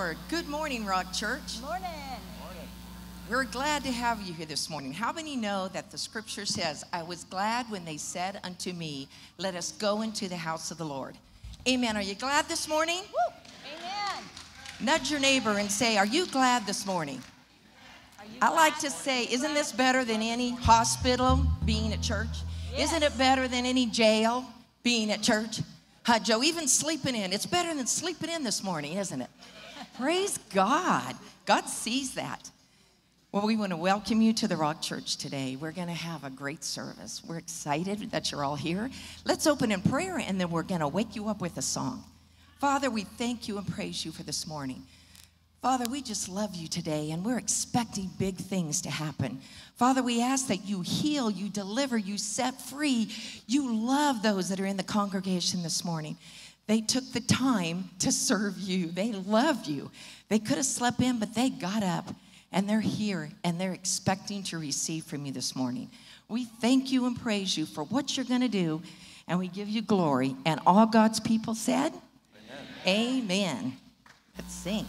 Lord. Good morning, Rock Church. Morning. We're glad to have you here this morning. How many know that the scripture says, I was glad when they said unto me, let us go into the house of the Lord. Amen. Are you glad this morning? Woo. Amen. Nudge your neighbor and say, are you glad this morning? I like to say, isn't this better than any hospital being at church? Yes. Isn't it better than any jail being at church? Joe, even sleeping in. It's better than sleeping in this morning, isn't it? Praise God. God sees that. Well, we want to welcome you to the Rock Church today. We're going to have a great service. We're excited that you're all here. Let's open in prayer, and then we're going to wake you up with a song. Father, we thank you and praise you for this morning. Father, we just love you today, and we're expecting big things to happen. Father, we ask that you heal, you deliver, you set free. You love those that are in the congregation this morning. They took the time to serve you. They love you. They could have slept in, but they got up, and they're here, and they're expecting to receive from you this morning. We thank you and praise you for what you're going to do, and we give you glory. And all God's people said, Amen. Amen. Let's sing.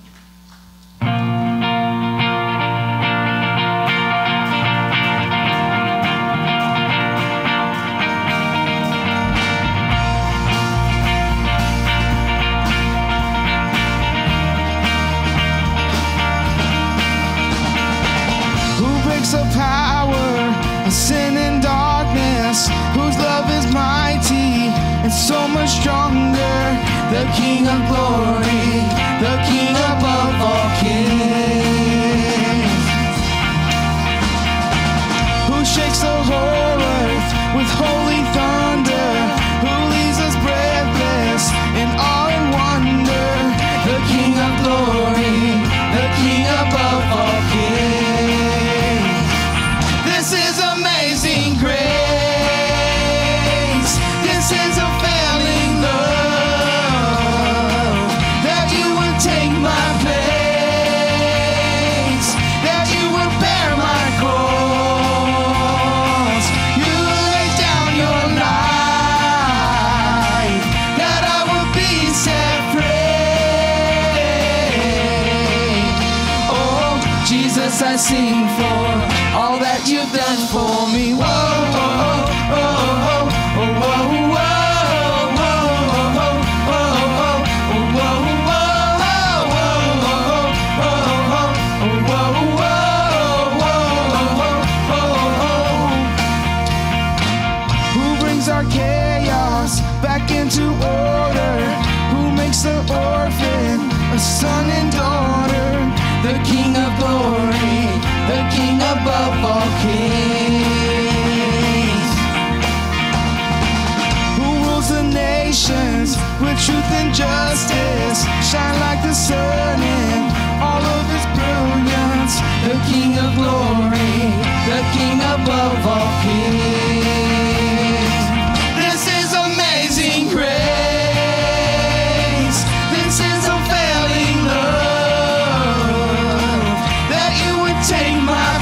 Of power, of sin and darkness, whose love is mighty and so much stronger. The King of glory, the King above all kings, who shakes the whole earth with holy thunder, who leaves us breathless in awe and wonder. The King of glory, the King above all kings. This is amazing grace. This is a failing love, that you would take my place, that you would bear my cross. You laid down your life, that I would be set free. Oh, Jesus, I sing for all that you've done for me. Whoa, oh, oh, oh, oh, oh, whoa, whoa, who brings our chaos back into order, who makes the orphan a son and daughter. The King of glory, the King above all kings, who rules the nations with truth and justice, shine like the sun in all of his brilliance. The King of glory, the King above all kings. This is amazing grace. This is unfailing love, take my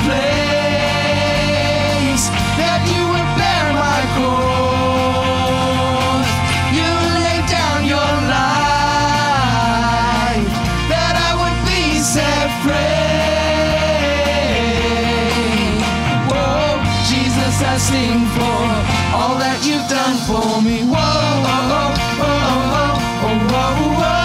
place, that you would bear my cross. You laid down your life, that I would be set free. Whoa, Jesus, I sing for all that you've done for me. Whoa, oh, oh, oh, oh, oh, whoa,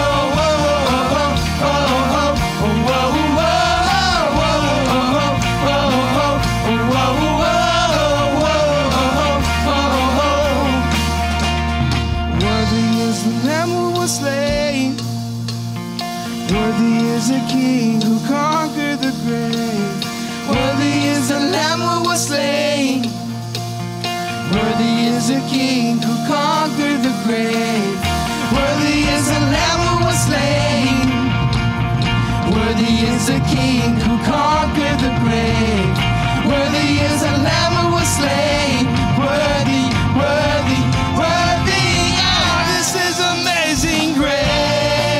is a king who conquered the grave. Worthy is the Lamb who was slain. Worthy is a king who conquered the grave. Worthy is the Lamb who was slain. Worthy is the king who conquered the grave. Worthy is the Lamb who was slain. Worthy, worthy, worthy. Oh, this is amazing grace.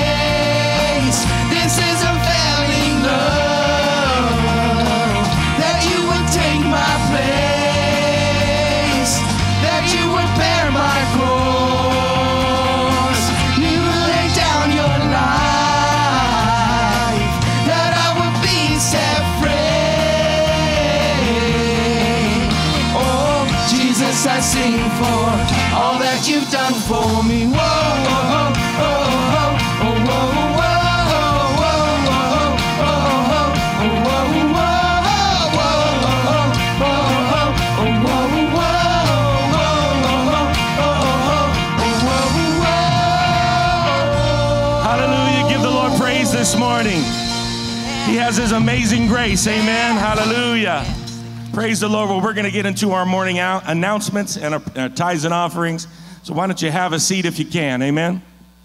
This is unfailing love, that you would take my place, that you would bear my cross. You laid down your life, for all that you've done for me. Whoa, whoa, whoa, whoa, whoa, whoa, whoa. This morning, he has his amazing grace. Amen. Hallelujah. Praise the Lord. Well, we're going to get into our morning announcements and our tithes and offerings. So why don't you have a seat if you can. Amen.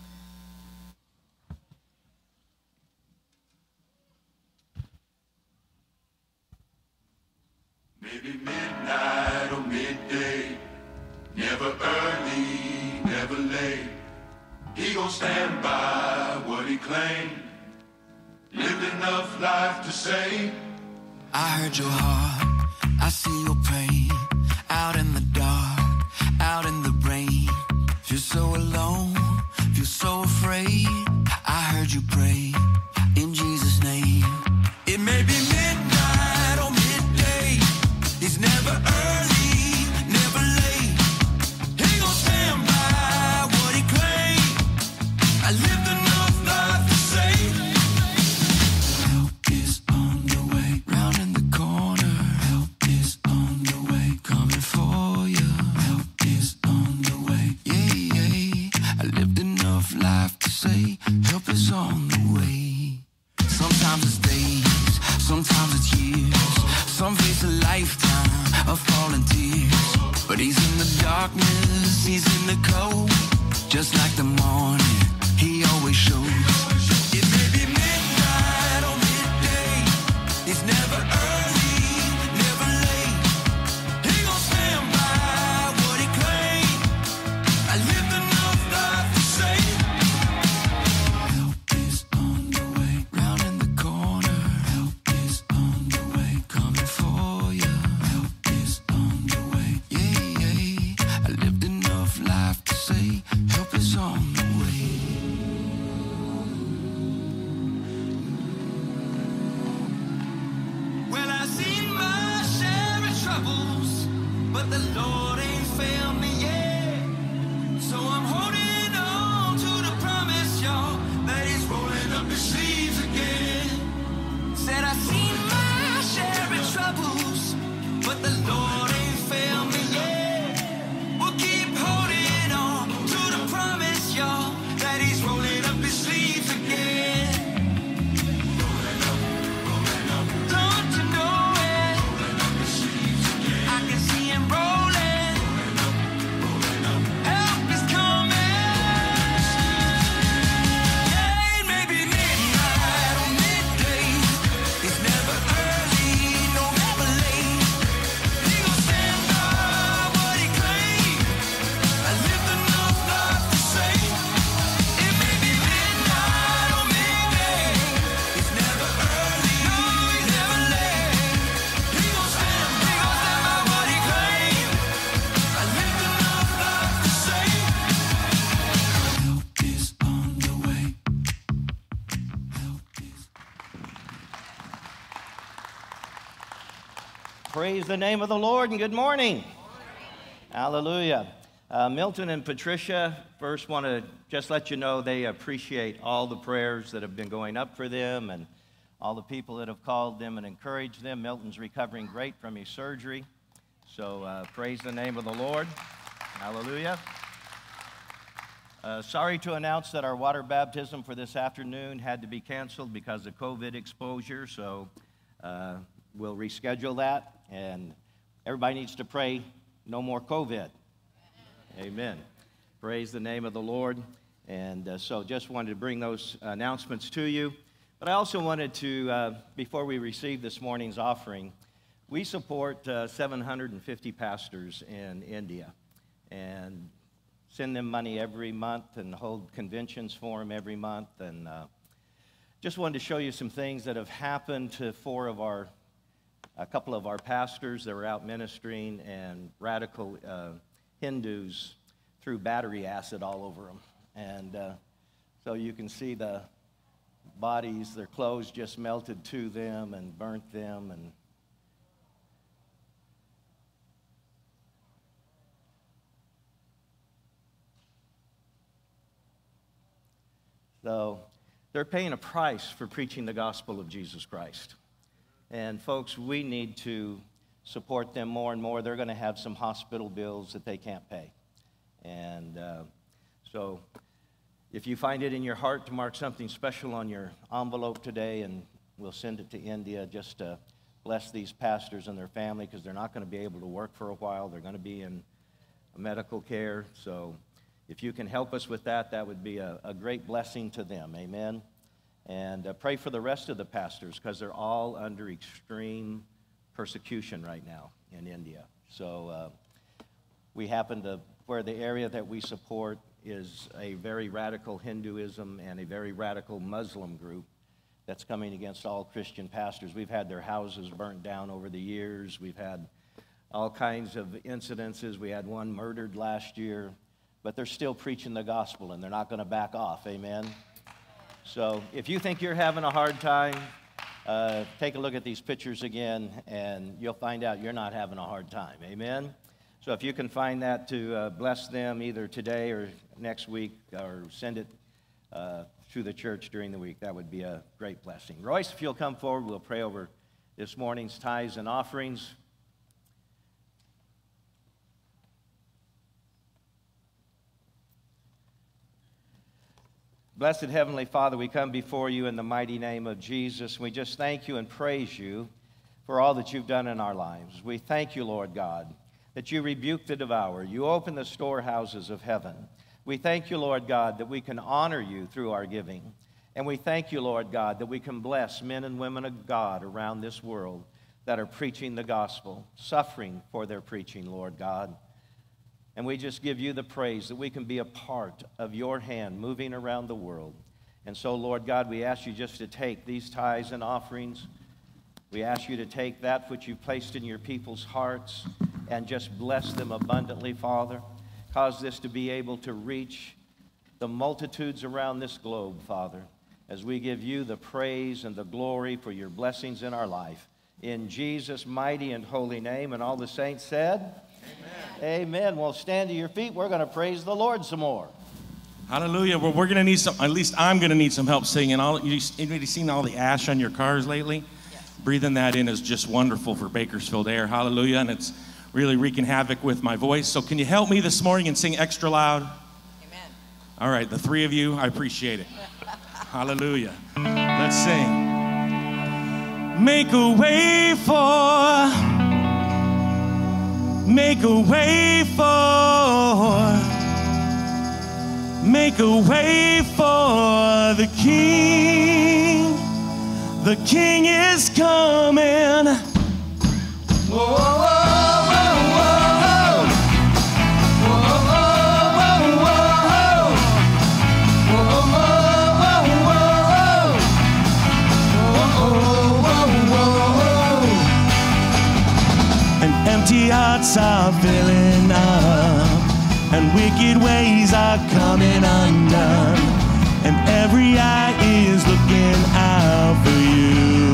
Maybe midnight or midday, never early, never late. He gon' stand by what he claimed. Lived enough life to say, I heard your heart, I see your pain. Out in the dark, out in the rain. Feel so alone, feel so afraid. I heard you pray, in Jesus' name. It may be midnight or midday. It's never early, never late. He gon' stand by what he claimed. I lived enough life to say, help is on the way, round in the corner. Help is on the way, coming for you. Help is on the way, yeah, yeah. I lived enough life to say, help is on the way. Sometimes it's days, sometimes it's years. Some face a lifetime of falling tears. But he's in the darkness, he's in the cold. Just like the morning, he always shows. It may be midnight or midday. It's never early, never late. He gon' stand by what he claimed. I lived enough life to say, help is on the way, round in the corner. Help is on the way, coming for you. Help is on the way, yeah, yeah. I lived enough life to say, help is on the way. Well, I've seen my share of troubles, but the Lord ain't failed me yet. So I'm holding on to the promise, y'all, that he's rolling up his sleeves again. Said I've seen my share of troubles, but the Lord ain't failed me yet. We'll keep holding on to the promise, y'all, that he's rolling up his sleeves again. Don't you know it? I can see him rolling. Help is coming. Yeah, it may be midnight or midday. It's never early, no never late. He gon' stand by what he claimed. I lived enough life to say, it may be midnight or midday. It's never early, no, it's never late. He gon' stand by what he claimed. I lived enough life to say, help is on the way. Help is. Praise the name of the Lord and good morning. Hallelujah. Milton and Patricia first want to just let you know they appreciate all the prayers that have been going up for them and all the people that have called them and encouraged them. Milton's recovering great from his surgery. So praise the name of the Lord. Hallelujah. Sorry to announce that our water baptism for this afternoon had to be canceled because of COVID exposure. So we'll reschedule that. And everybody needs to pray no more COVID. Amen. Praise the name of the Lord. And so just wanted to bring those announcements to you. But I also wanted to, before we receive this morning's offering, we support 750 pastors in India and send them money every month and hold conventions for them every month. And just wanted to show you some things that have happened to a couple of our pastors that were out ministering, and radical Hindus threw battery acid all over them. And so you can see the bodies, their clothes just melted to them and burnt them. And though they're paying a price for preaching the gospel of Jesus Christ. And folks, we need to support them more and more. They're going to have some hospital bills that they can't pay. And so if you find it in your heart to mark something special on your envelope today, and we'll send it to India just to bless these pastors and their family, because they're not going to be able to work for a while. They're going to be in medical care. So if you can help us with that, that would be a great blessing to them. Amen. And pray for the rest of the pastors, because they're all under extreme persecution right now in India. So we happen to, where the area that we support is a very radical Hinduism and a very radical Muslim group that's coming against all Christian pastors. We've had their houses burnt down over the years. We've had all kinds of incidences. We had one murdered last year, but they're still preaching the gospel, and they're not going to back off. Amen. So if you think you're having a hard time, take a look at these pictures again, and you'll find out you're not having a hard time. Amen. So if you can find that to bless them either today or next week, or send it through the church during the week, that would be a great blessing. Royce, if you'll come forward, we'll pray over this morning's tithes and offerings. Blessed Heavenly Father, we come before you in the mighty name of Jesus. We just thank you and praise you for all that you've done in our lives. We thank you, Lord God, that you rebuke the devourer. You open the storehouses of heaven. We thank you, Lord God, that we can honor you through our giving. And we thank you, Lord God, that we can bless men and women of God around this world that are preaching the gospel, suffering for their preaching, Lord God. And we just give you the praise that we can be a part of your hand moving around the world. And so, Lord God, we ask you just to take these tithes and offerings. We ask you to take that which you've placed in your people's hearts and just bless them abundantly, Father. Cause this to be able to reach the multitudes around this globe, Father, as we give you the praise and the glory for your blessings in our life. In Jesus' mighty and holy name, and all the saints said, amen. Amen. Well, stand to your feet. We're going to praise the Lord some more. Hallelujah. Well, we're going to need some, at least I'm going to need some help singing. Anybody seen all the ash on your cars lately? Yes. Breathing that in is just wonderful for Bakersfield air. Hallelujah. And it's really wreaking havoc with my voice. So can you help me this morning and sing extra loud? Amen. All right, the three of you, I appreciate it. Hallelujah. Let's sing. Make a way for, make a way for, make a way for the King. The King is coming. Whoa, whoa, empty hearts are filling up, and wicked ways are coming undone, and every eye is looking out for you.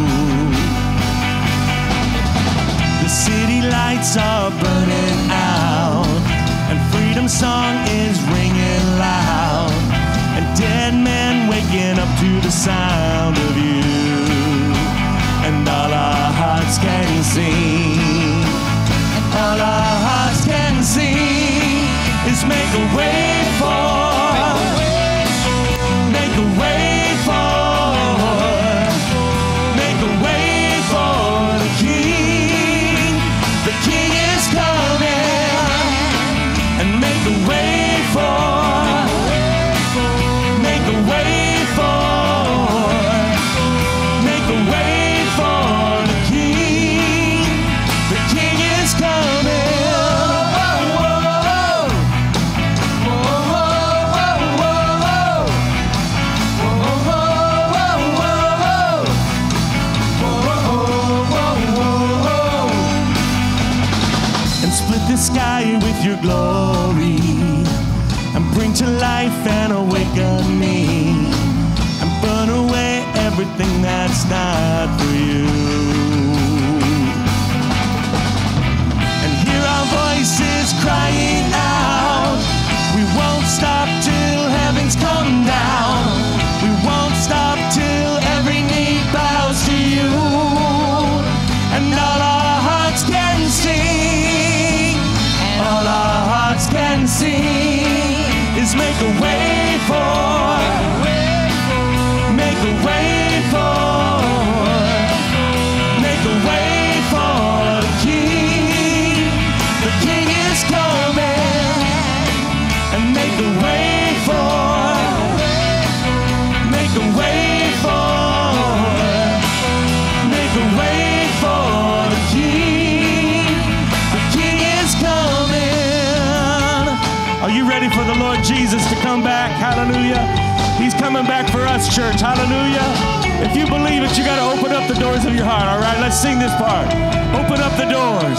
The city lights are burning out, and freedom's song is ringing loud, and dead men waking up to the sound of you, and all our hearts can sing. All our hearts can sing is make a way for, make a way for, make a way for the King. The King is coming, and make a way for, make a way for, make a way for the King. The King is coming. The sky with your glory, and bring to life and awaken me, and burn away everything that's not for you, and hear our voices crying out. We won't stop till heaven's come down. Jesus to come back. Hallelujah. He's coming back for us, church. Hallelujah. If you believe it, you got to open up the doors of your heart. All right, let's sing this part. Open up the doors.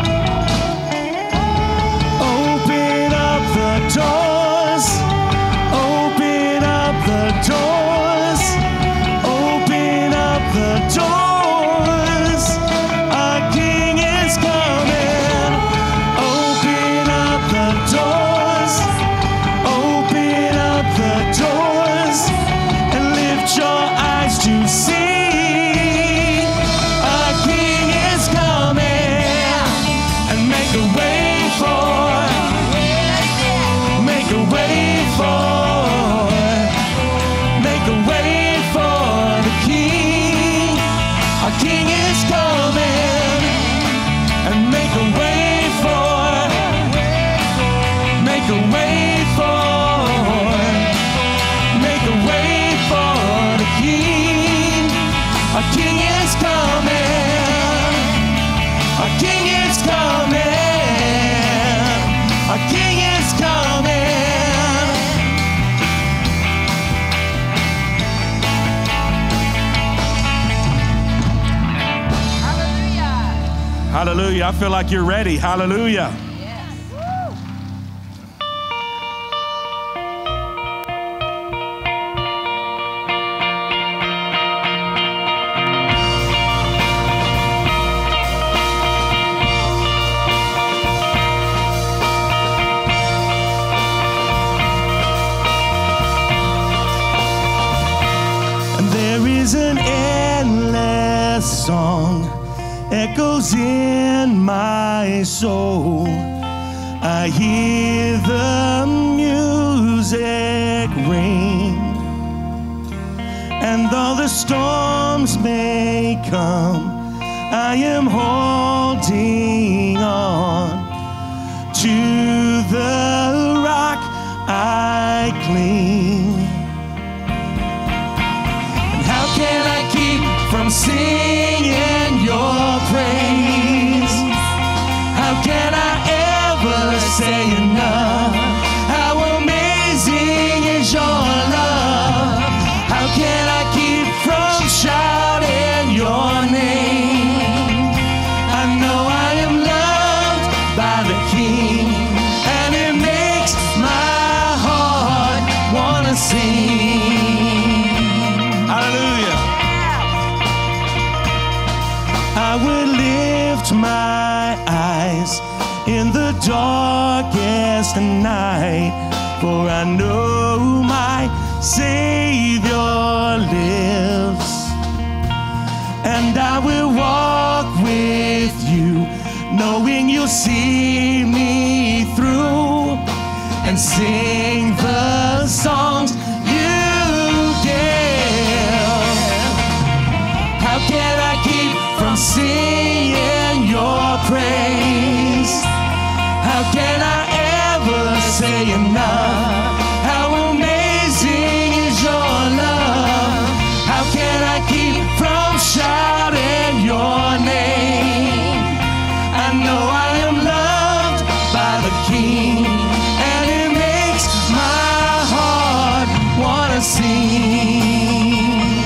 Open up the doors. Open up the doors. Open up the doors. Our King is coming. Open up the doors. Open up the doors and lift your eyes to see. Our King is coming, and make a way for, make a way for, make a way for the King. Our King is coming, and make a way for, make a way for, make a way for the King. Our King is coming. Our King is coming. Our King is coming. Hallelujah. I feel like you're ready. Hallelujah. And there is an endless song echoes in my soul. I hear the music ring, and though the storms may come, I am holding on to the rock I cling. And how can I keep from singing your praise? How can I ever say enough? How amazing is your love? How can I keep from shouting your name? I know I am loved by the King, and it makes my heart wanna sing. Hallelujah. I will lift my eyes in the darkest night, for I know my Savior lives. And I will walk with you, knowing you'll see me through, and sing the songs you give. How can I keep from singing your praise? How can I ever say enough? How amazing is your love? How can I keep from shouting your name? I know I am loved by the King, and it makes my heart wanna sing.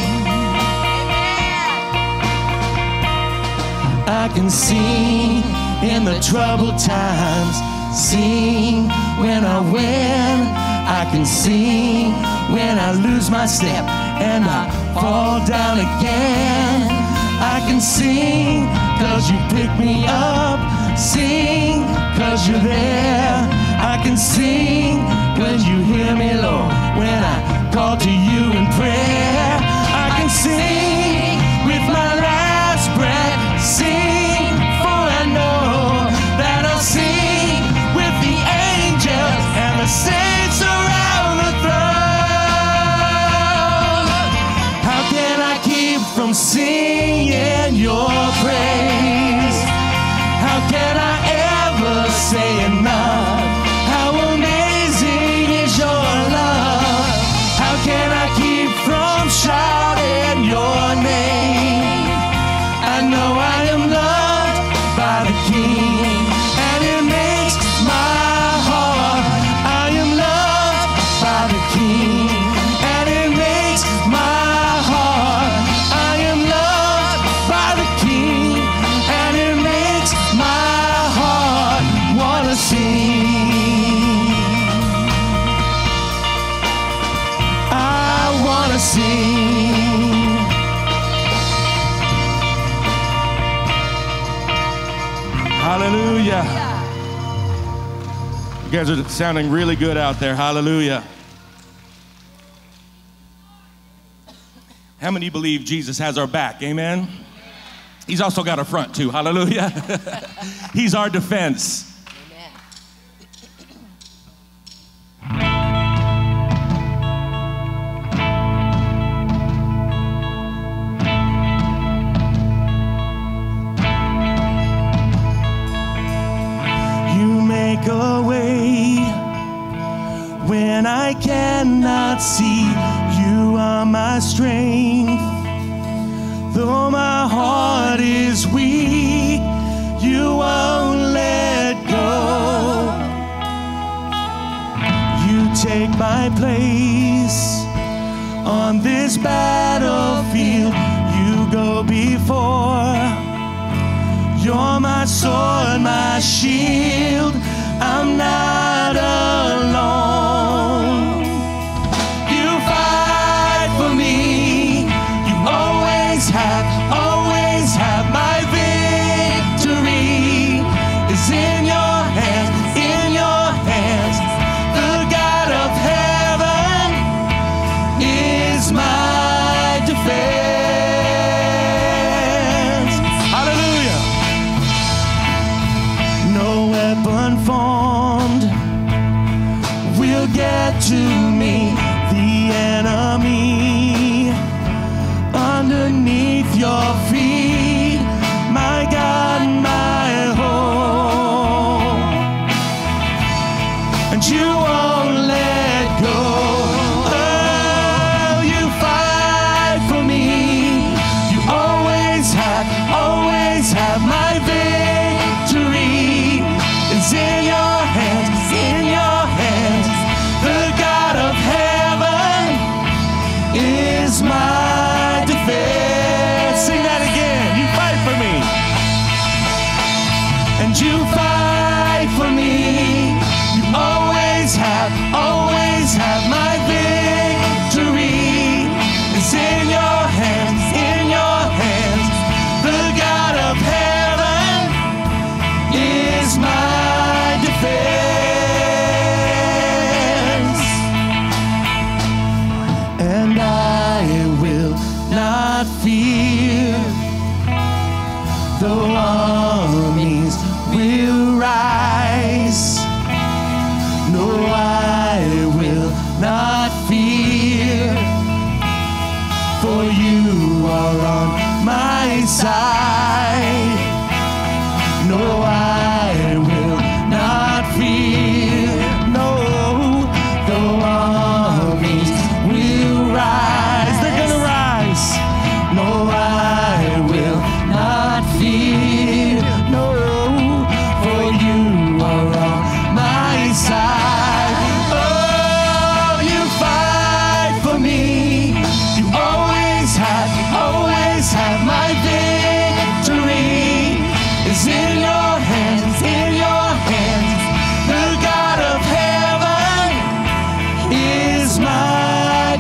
I can sing in the troubled times, sing when I win. I can sing when I lose my step and I fall down again. I can sing 'cause you pick me up, sing 'cause you're there. I can sing when you hear me, Lord, when I call to you in prayer. I can sing with my last breath, sing, for I know that I'll sing with the angels and the saints around the throne. How can I keep from singing your praise? How can I ever say enough? How amazing is your love? How can I keep from shouting your name? I know I am loved by the King, and it makes my heart, I am loved Hallelujah. You guys are sounding really good out there. Hallelujah. How many believe Jesus has our back? Amen. He's also got our front too. Hallelujah. He's our defense. Make a way when I cannot see. You are my strength. Though my heart is weak, you won't let go. You take my place on this battlefield. You go before. You're my sword, my shield. I'm not alone. You fight for me. You always have my victory is in your hands, in your hands. The God of heaven is my defense. Hallelujah. No weapon formed will get to me. The enemy underneath your feet, my God, my home, and you won't let go. Oh, you fight for me. You always have my victory. It's in your hands, in your hands. The God of heaven is my defense. Sing that again. You fight for me. And you fight for me. You always have my victory. It's in your hands, in your hands. The God of heaven is my defense. And I will not fear, though armies will rise. No, I will not fear, for you are on my side. No, I will not fear. No, though armies will rise. They're gonna rise. No, I will not fear. No, for you are on my side. Oh, you fight for me. You always have my victory. It's in your hands, in your hands. The God of heaven is my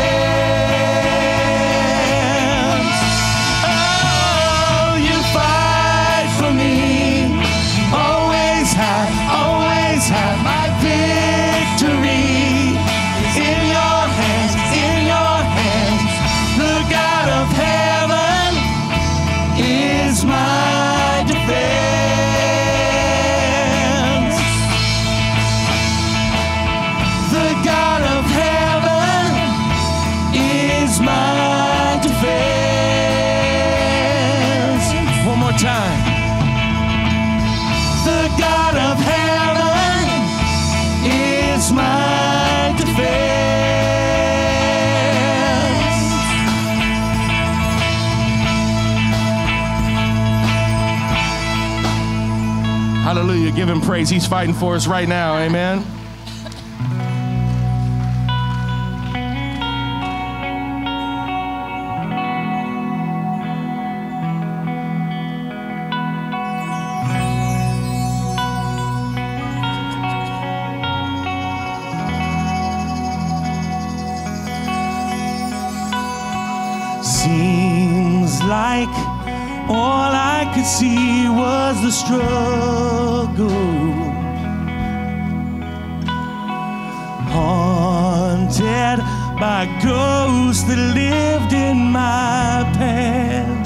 defense. Oh, you fight for me. Always have my victory. It's in your hands, in your hands. The God of heaven is my defense. The God of heaven is my defense. One more time. The God of heaven is my defense. Hallelujah. Give him praise. He's fighting for us right now. Amen. Seems like all I could see was the struggle. Haunted by ghosts that lived in my past.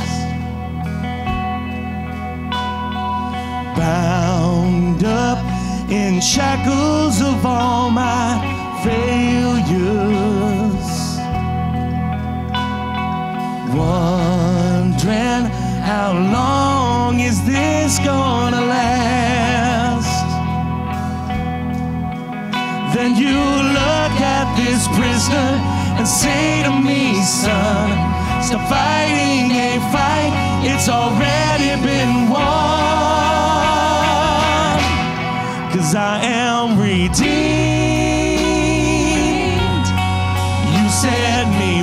Bound up in shackles of all my failures. Wondering how long is this gonna last? Then you look at this prisoner and say to me, son, stop fighting a fight, it's already been won. 'Cause I am redeemed, you set me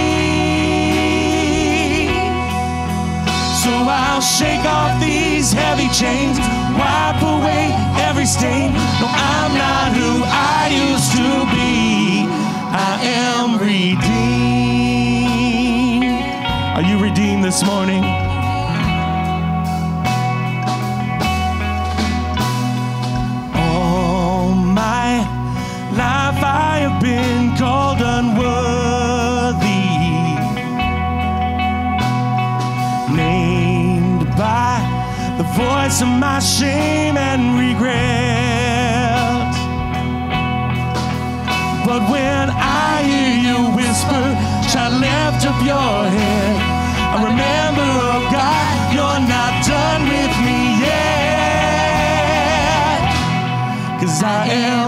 free. So I'll shake off these heavy chains, wipe away every stain. No, I'm not who I used to be. I am redeemed. Are you redeemed this morning? All my life I have been called unworthy, named by the voice of my shame and regret. But when I hear you whisper, child, lift up your head, I remember, oh God, you're not done with me yet. 'Cause I am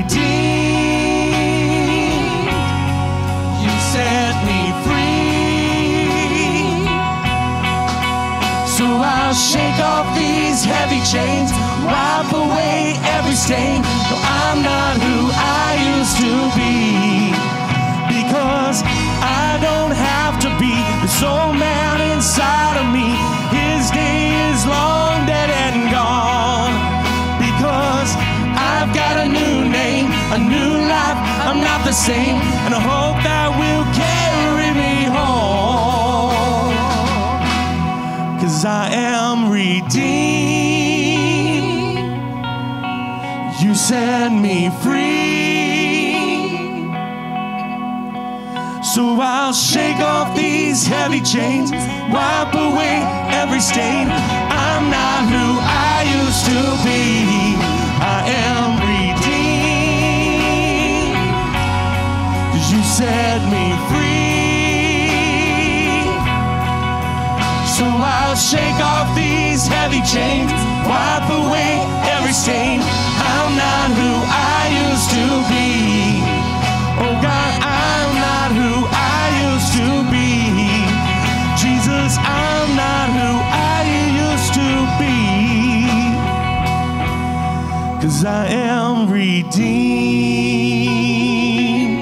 redeemed, you set me free. So I'll shake off these heavy chains, wipe away every stain. No, I'm not who I used to be, because I don't have to be this old man inside of me. His day is long dead and gone, because I've got a new name, a new life. I'm not the same, and I hope that will carry me home. 'Cause I am redeemed, you set me free. So I'll shake off these heavy chains, wipe away every stain. I'm not who I used to be. I am redeemed, 'cause you set me free. So I'll shake off these heavy chains, wipe away every stain. I'm not who I used to be. Oh God, I'm not who I used to be. Jesus, I'm not who I used to be. 'Cause I am redeemed.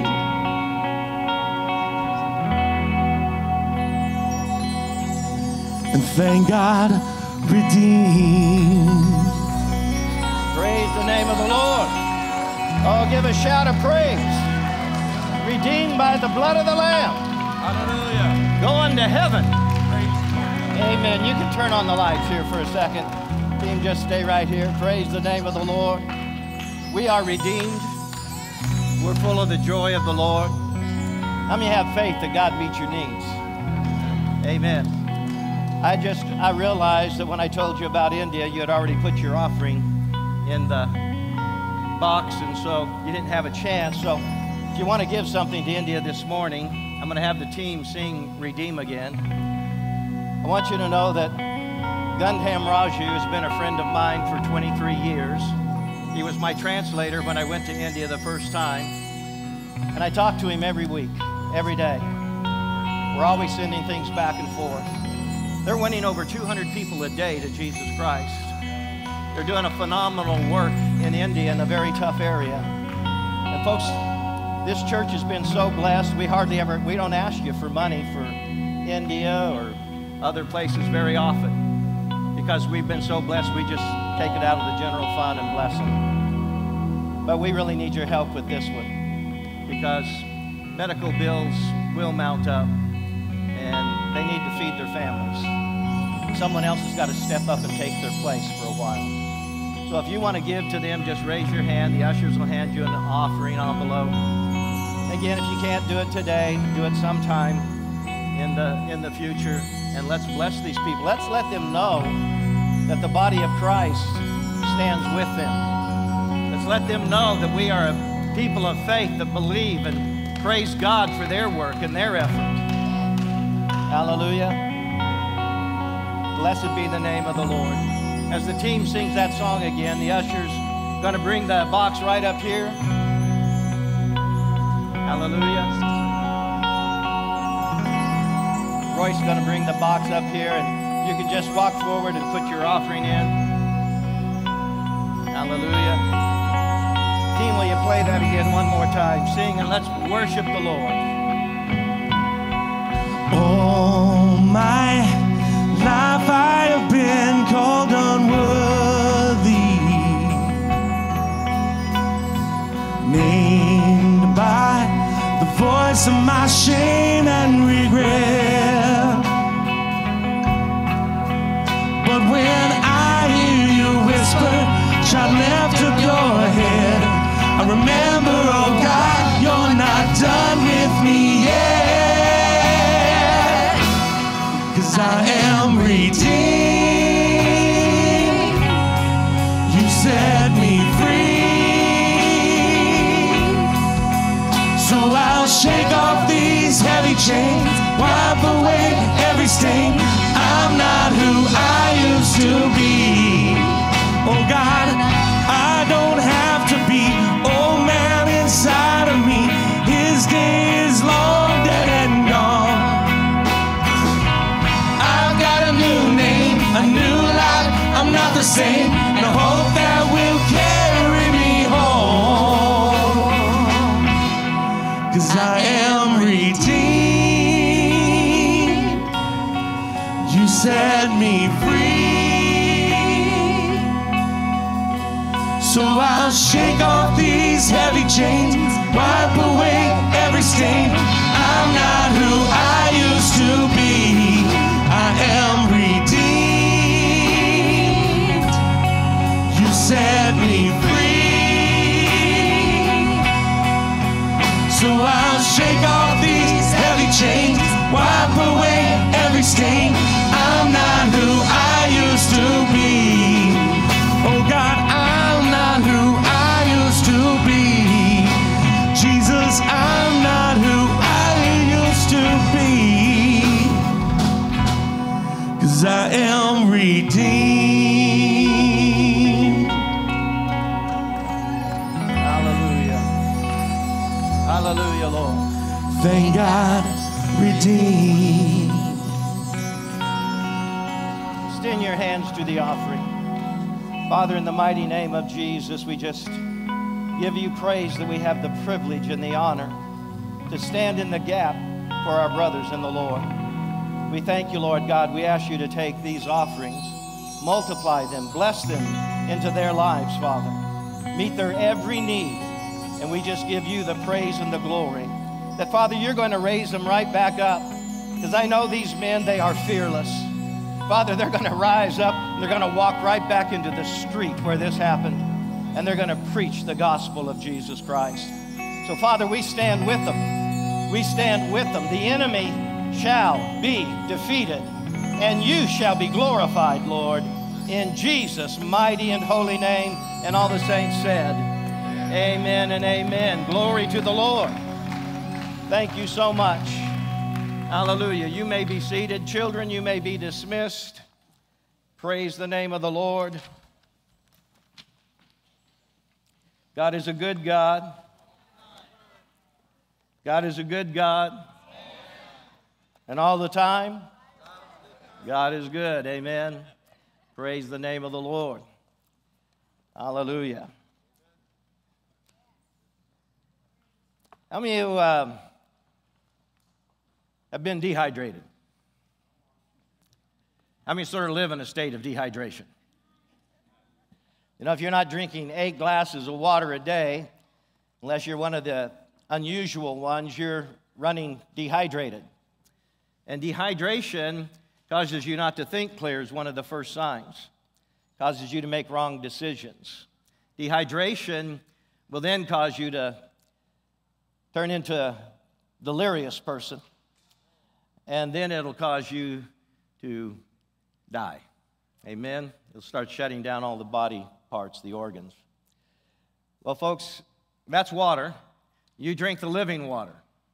And thank God, redeemed. Praise the name of the Lord. Oh, give a shout of praise. Redeemed by the blood of the Lamb. Hallelujah. Going to heaven. Amen. You can turn on the lights here for a second. Team, just stay right here. Praise the name of the Lord. We are redeemed. We're full of the joy of the Lord. How many have faith that God meets your needs? Amen. I realized that when I told you about India, you had already put your offering in the box, and so you didn't have a chance. So if you want to give something to India this morning, I'm going to have the team sing Redeem again. I want you to know that Gundam Raju has been a friend of mine for 23 years. He was my translator when I went to India the first time, and I talk to him every week, every day. We're always sending things back and forth. They're winning over 200 people a day to Jesus Christ. They're doing a phenomenal work in India in a very tough area. And folks, this church has been so blessed. We don't ask you for money for India or other places very often, because we've been so blessed. We just take it out of the general fund and bless them. But we really need your help with this one, because medical bills will mount up and they need to feed their families. someone else has got to step up and take their place for a while. So if you want to give to them, just raise your hand. The ushers will hand you an offering envelope. Again, if you can't do it today, do it sometime in the future. And let's bless these people. Let's let them know that the body of Christ stands with them. Let's let them know that we are a people of faith that believe and praise God for their work and their effort. Hallelujah. Blessed be the name of the Lord. As the team sings that song again, the ushers are going to bring the box right up here. Hallelujah. Roy's going to bring the box up here, and you can just walk forward and put your offering in. Hallelujah. Team, will you play that again one more time? Sing and let's worship the Lord. All my life I have been called unworthy, named by the voice of my shame and regret. But when I hear you whisper, child, lift up your head, I remember, oh God, you're not done with me yet. 'Cause I am redeemed. You set me free. So I'll shake off these heavy chains, wipe away every stain. I'm not who I used to be. Oh God, I don't have to be old man inside of me. His day is long dead and gone. I've got a new name, a new life. I'm not the same, and I hope that will carry me home. 'Cause I am redeemed. You set me free. So I'll shake off these heavy chains, wipe away every stain. I'm not who I used to be. I am redeemed. You set me free. So I'll shake off these heavy chains, wipe away every stain. I'm not who I used to be. Oh God, I'm not who I used to be. Jesus, I'm not who I used to be. 'Cause I am redeemed. Hallelujah. Hallelujah, Lord. Thank God, redeemed. Extend your hands to the offering. Father, in the mighty name of Jesus, we just give you praise that we have the privilege and the honor to stand in the gap for our brothers in the Lord. We thank you, Lord God. We ask you to take these offerings, multiply them, bless them into their lives, Father. Meet their every need, and we just give you the praise and the glory. That, Father, you're going to raise them right back up, because I know these men, they are fearless. Father, they're going to rise up, and they're going to walk right back into the street where this happened, and they're going to preach the gospel of Jesus Christ. So, Father, we stand with them. We stand with them. The enemy shall be defeated, and you shall be glorified, Lord, in Jesus' mighty and holy name. And all the saints said, amen and amen. Glory to the Lord. Thank you so much. Hallelujah. You may be seated. Children, you may be dismissed. Praise the name of the Lord. God is a good God. God is a good God. And all the time, God is good. Amen. Praise the name of the Lord. Hallelujah. How many of you have been dehydrated? How many sort of live in a state of dehydration? You know, if you're not drinking 8 glasses of water a day, unless you're one of the unusual ones, you're running dehydrated. And dehydration Causes you not to think clear is one of the first signs. Causes you to make wrong decisions. Dehydration will then cause you to turn into a delirious person, and then it'll cause you to die. Amen? It'll start shutting down all the body parts, the organs. Well, folks, that's water. You drink the living water.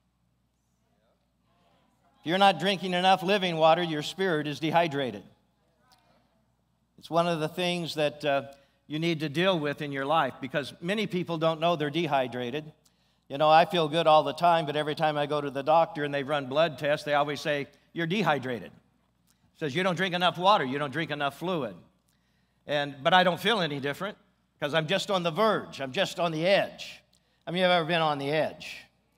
If you're not drinking enough living water, your spirit is dehydrated. It's one of the things that you need to deal with in your life, because many people don't know they're dehydrated. You know, I feel good all the time, but every time I go to the doctor and they run blood tests, they always say, you're dehydrated. It says, you don't drink enough water, you don't drink enough fluid. But I don't feel any different, because I'm just on the verge, I'm just on the edge. How many of you have ever been on the edge?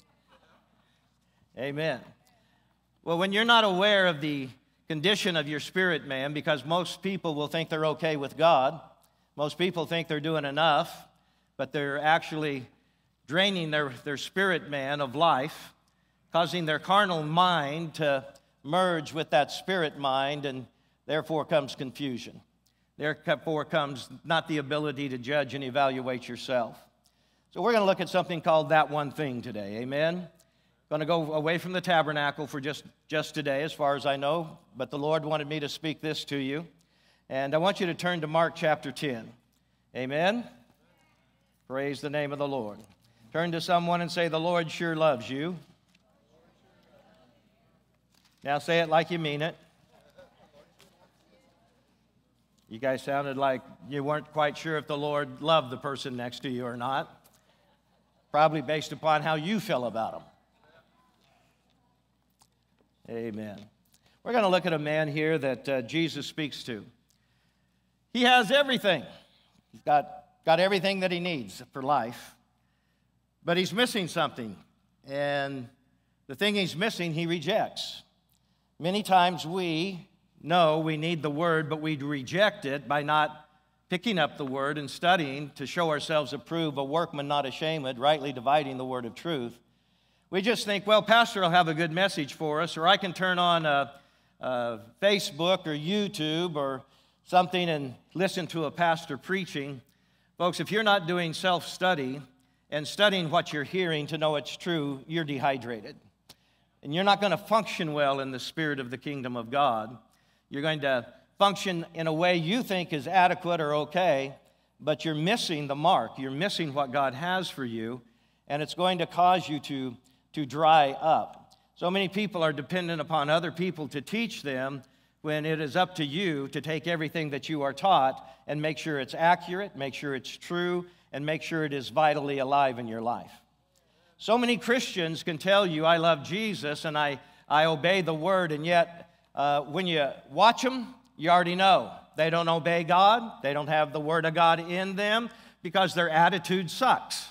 Amen. Well, when you're not aware of the condition of your spirit, man, because most people will think they're okay with God. Most people think they're doing enough, but they're actually draining their spirit, man, of life, causing their carnal mind to merge with that spirit mind, and therefore comes confusion. Therefore comes not the ability to judge and evaluate yourself. So we're going to look at something called that one thing today, amen? Going to go away from the tabernacle for just today, as far as I know, but the Lord wanted me to speak this to you. And I want you to turn to Mark chapter 10. Amen? Praise the name of the Lord. Turn to someone and say, the Lord sure loves you. Now say it like you mean it. You guys sounded like you weren't quite sure if the Lord loved the person next to you or not. Probably based upon how you feel about them. Amen. We're going to look at a man here that Jesus speaks to. He has everything. He's got everything that he needs for life. But he's missing something. And the thing he's missing, he rejects. Many times we know we need the word, but we reject it by not picking up the word and studying to show ourselves approved, a workman not ashamed, rightly dividing the word of truth. We just think, well, pastor will have a good message for us, or I can turn on Facebook or YouTube or something and listen to a pastor preaching. Folks, if you're not doing self-study and studying what you're hearing to know it's true, you're dehydrated. And you're not going to function well in the spirit of the kingdom of God. You're going to function in a way you think is adequate or okay, but you're missing the mark. You're missing what God has for you, and it's going to cause you to dry up. So many people are dependent upon other people to teach them, when it is up to you to take everything that you are taught and make sure it's accurate, make sure it's true, and make sure it is vitally alive in your life. So many Christians can tell you, I love Jesus and I obey the word, and yet when you watch them, you already know. They don't obey God. They don't have the word of God in them because their attitude sucks.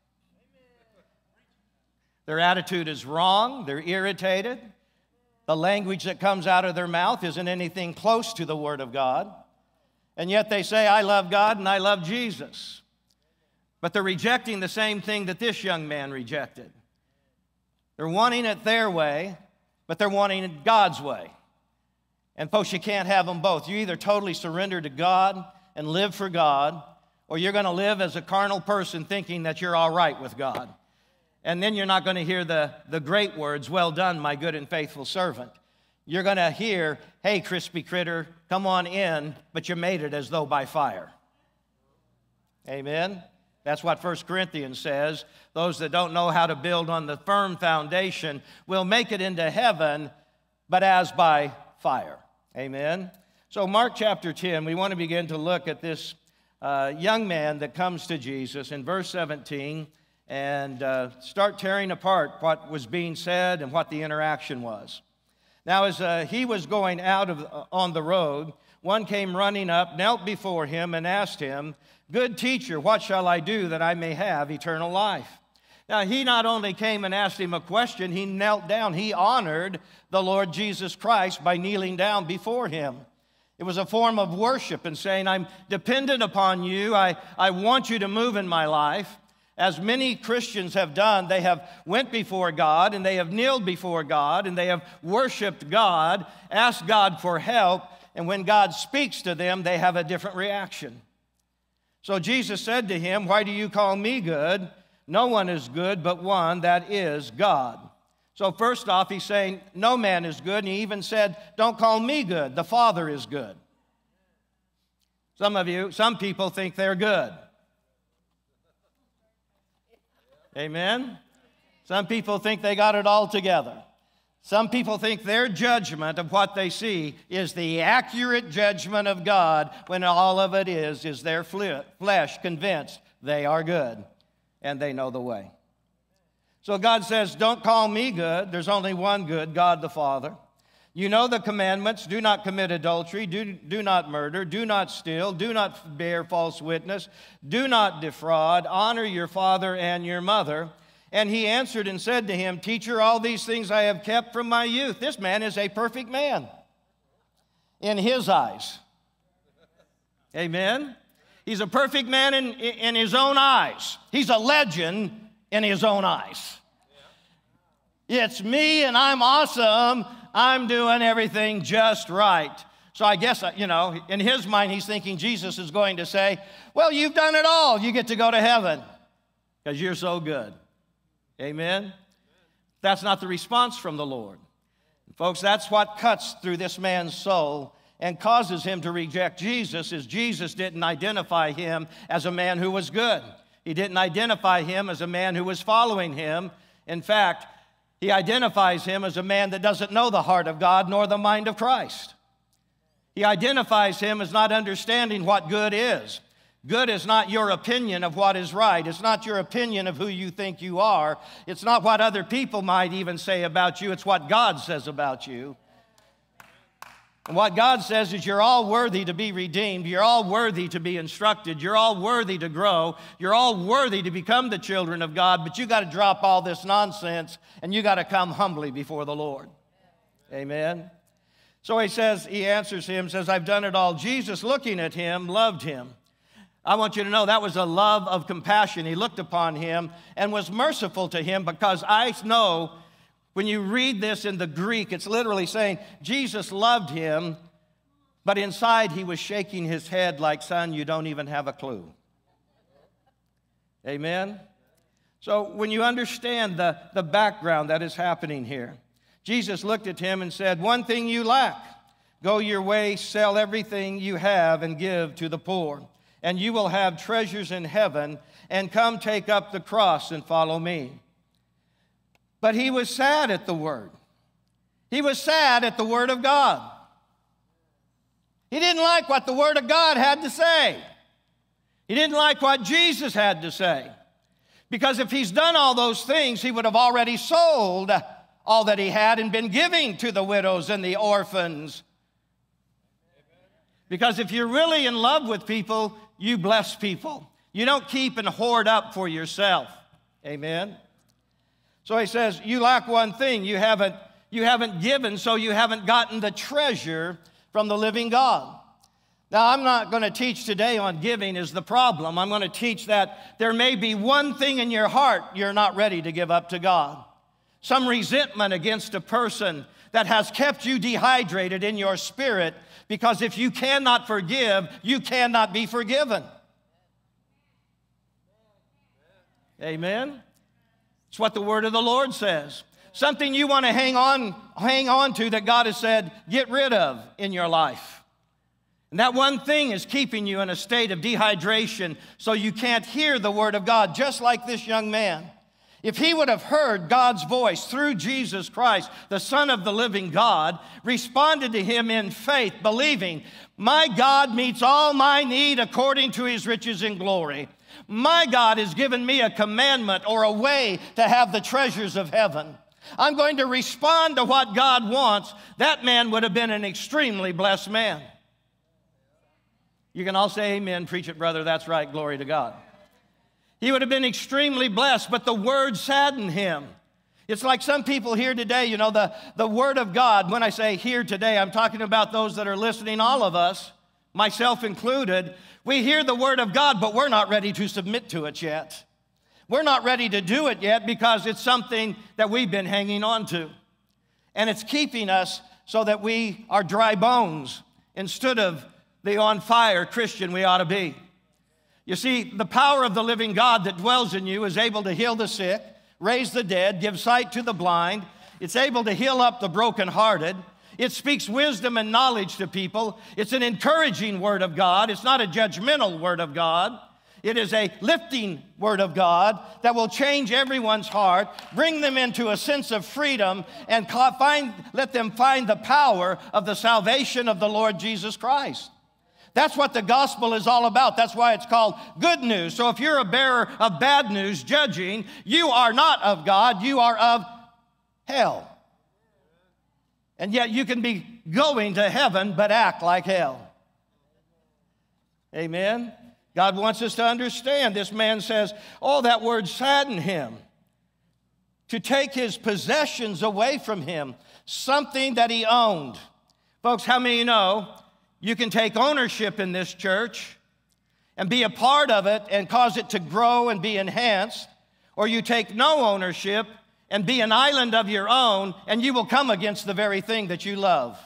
Their attitude is wrong. They're irritated. The language that comes out of their mouth isn't anything close to the word of God. And yet they say, I love God and I love Jesus. But they're rejecting the same thing that this young man rejected. They're wanting it their way, but they're wanting it God's way. And folks, you can't have them both. You either totally surrender to God and live for God, or you're going to live as a carnal person thinking that you're all right with God. And then you're not going to hear the great words, well done, my good and faithful servant. You're going to hear, hey, crispy critter, come on in, but you made it as though by fire. Amen? That's what 1 Corinthians says. Those that don't know how to build on the firm foundation will make it into heaven, but as by fire. Amen? So Mark chapter 10, we want to begin to look at this young man that comes to Jesus in verse 17 and start tearing apart what was being said and what the interaction was. Now, as he was going out on the road, one came running up, knelt before him, and asked him, Good teacher, what shall I do that I may have eternal life? Now, he not only came and asked him a question, he knelt down. He honored the Lord Jesus Christ by kneeling down before him. It was a form of worship and saying, I'm dependent upon you. I want you to move in my life. as many Christians have done, they have went before God and they have kneeled before God and they have worshiped God, asked God for help, and when God speaks to them, they have a different reaction. So Jesus said to him, "Why do you call me good? No one is good but one, that is God." So first off, he's saying, no man is good, and he even said, don't call me good, the Father is good. Some people think they're good. Amen? Some people think they got it all together. Some people think their judgment of what they see is the accurate judgment of God, when all of it is their flesh convinced they are good and they know the way. So God says, don't call me good. There's only one good, God the Father. You know the commandments. Do not commit adultery. Do not murder. Do not steal. Do not bear false witness. Do not defraud. Honor your father and your mother. And he answered and said to him, Teacher, all these things I have kept from my youth. This man is a perfect man in his eyes. Amen? He's a perfect man in his own eyes. He's a legend in his own eyes. It's me and I'm awesome. I'm doing everything just right. So I guess, in his mind, he's thinking Jesus is going to say, well, you've done it all. You get to go to heaven because you're so good. Amen? That's not the response from the Lord. Folks, that's what cuts through this man's soul and causes him to reject Jesus, is Jesus didn't identify him as a man who was good. He didn't identify him as a man who was following him. In fact, he identifies him as a man that doesn't know the heart of God nor the mind of Christ. He identifies him as not understanding what good is. Good is not your opinion of what is right. It's not your opinion of who you think you are. It's not what other people might even say about you. It's what God says about you. And what God says is you're all worthy to be redeemed. You're all worthy to be instructed. You're all worthy to grow. You're all worthy to become the children of God. But you got to drop all this nonsense and you got to come humbly before the Lord. Amen. So he answers him, says, I've done it all. Jesus, looking at him, loved him. I want you to know that was a love of compassion. He looked upon him and was merciful to him, because I know when you read this in the Greek, it's literally saying Jesus loved him, but inside he was shaking his head like, son, you don't even have a clue. Amen? So when you understand the background that is happening here, Jesus looked at him and said, one thing you lack. Go your way, sell everything you have and give to the poor, and you will have treasures in heaven, and come take up the cross and follow me. But he was sad at the word. He was sad at the word of God. He didn't like what the word of God had to say. He didn't like what Jesus had to say. Because if he's done all those things, he would have already sold all that he had and been giving to the widows and the orphans. Because if you're really in love with people, you bless people. You don't keep and hoard up for yourself. Amen? So he says, you lack one thing. You haven't given, so you haven't gotten the treasure from the living God. Now, I'm not going to teach today on giving is the problem. I'm going to teach that there may be one thing in your heart you're not ready to give up to God. Some resentment against a person that has kept you dehydrated in your spirit, because if you cannot forgive, you cannot be forgiven. Amen? It's what the word of the Lord says. Something you want to hang on to that God has said, get rid of in your life. And that one thing is keeping you in a state of dehydration so you can't hear the word of God, just like this young man. If he would have heard God's voice through Jesus Christ, the Son of the living God, responded to him in faith, believing, my God meets all my need according to his riches in glory. My God has given me a commandment or a way to have the treasures of heaven. I'm going to respond to what God wants. That man would have been an extremely blessed man. You can all say amen. Preach it, brother. That's right. Glory to God. He would have been extremely blessed, but the word saddened him. It's like some people here today, the word of God. When I say here today, I'm talking about those that are listening, all of us, myself included. We hear the word of God, but we're not ready to submit to it yet. We're not ready to do it yet because it's something that we've been hanging on to. And it's keeping us so that we are dry bones instead of the on fire Christian we ought to be. You see, the power of the living God that dwells in you is able to heal the sick, raise the dead, give sight to the blind. It's able to heal up the brokenhearted. It speaks wisdom and knowledge to people. It's an encouraging word of God. It's not a judgmental word of God. It is a lifting word of God that will change everyone's heart, bring them into a sense of freedom, and let them find the power of the salvation of the Lord Jesus Christ. That's what the gospel is all about. That's why it's called good news. So if you're a bearer of bad news, judging, you are not of God, you are of hell. And yet you can be going to heaven but act like hell. Amen? God wants us to understand. This man says, oh, that word saddened him. To take his possessions away from him, something that he owned. Folks, how many of you know you can take ownership in this church and be a part of it and cause it to grow and be enhanced, or you take no ownership and be an island of your own, and you will come against the very thing that you love.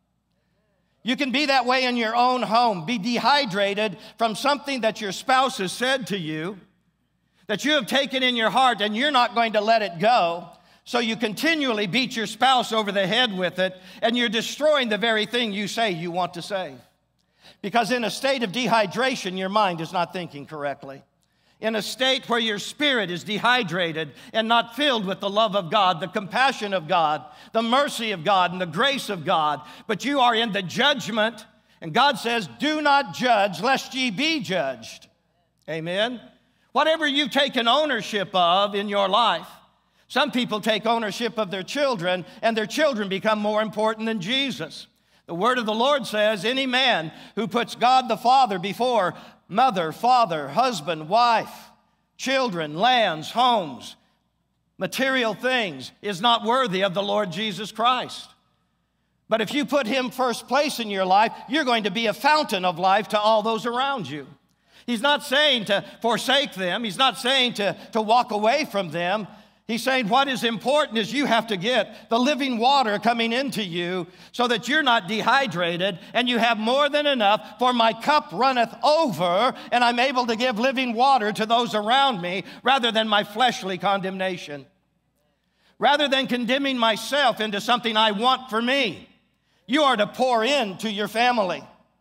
You can be that way in your own home, be dehydrated from something that your spouse has said to you, that you have taken in your heart and you're not going to let it go. So you continually beat your spouse over the head with it, and you're destroying the very thing you say you want to say. Because in a state of dehydration, your mind is not thinking correctly. In a state where your spirit is dehydrated and not filled with the love of God, the compassion of God, the mercy of God, and the grace of God, but you are in the judgment, and God says, do not judge lest ye be judged. Amen? Whatever you've taken ownership of in your life, some people take ownership of their children, and their children become more important than Jesus. The word of the Lord says, any man who puts God the Father before mother, father, husband, wife, children, lands, homes, material things is not worthy of the Lord Jesus Christ. But if you put him first place in your life, you're going to be a fountain of life to all those around you. He's not saying to forsake them. He's not saying to walk away from them. He's saying what is important is you have to get the living water coming into you so that you're not dehydrated and you have more than enough, for my cup runneth over, and I'm able to give living water to those around me rather than my fleshly condemnation. Rather than condemning myself into something I want for me, you are to pour into your family.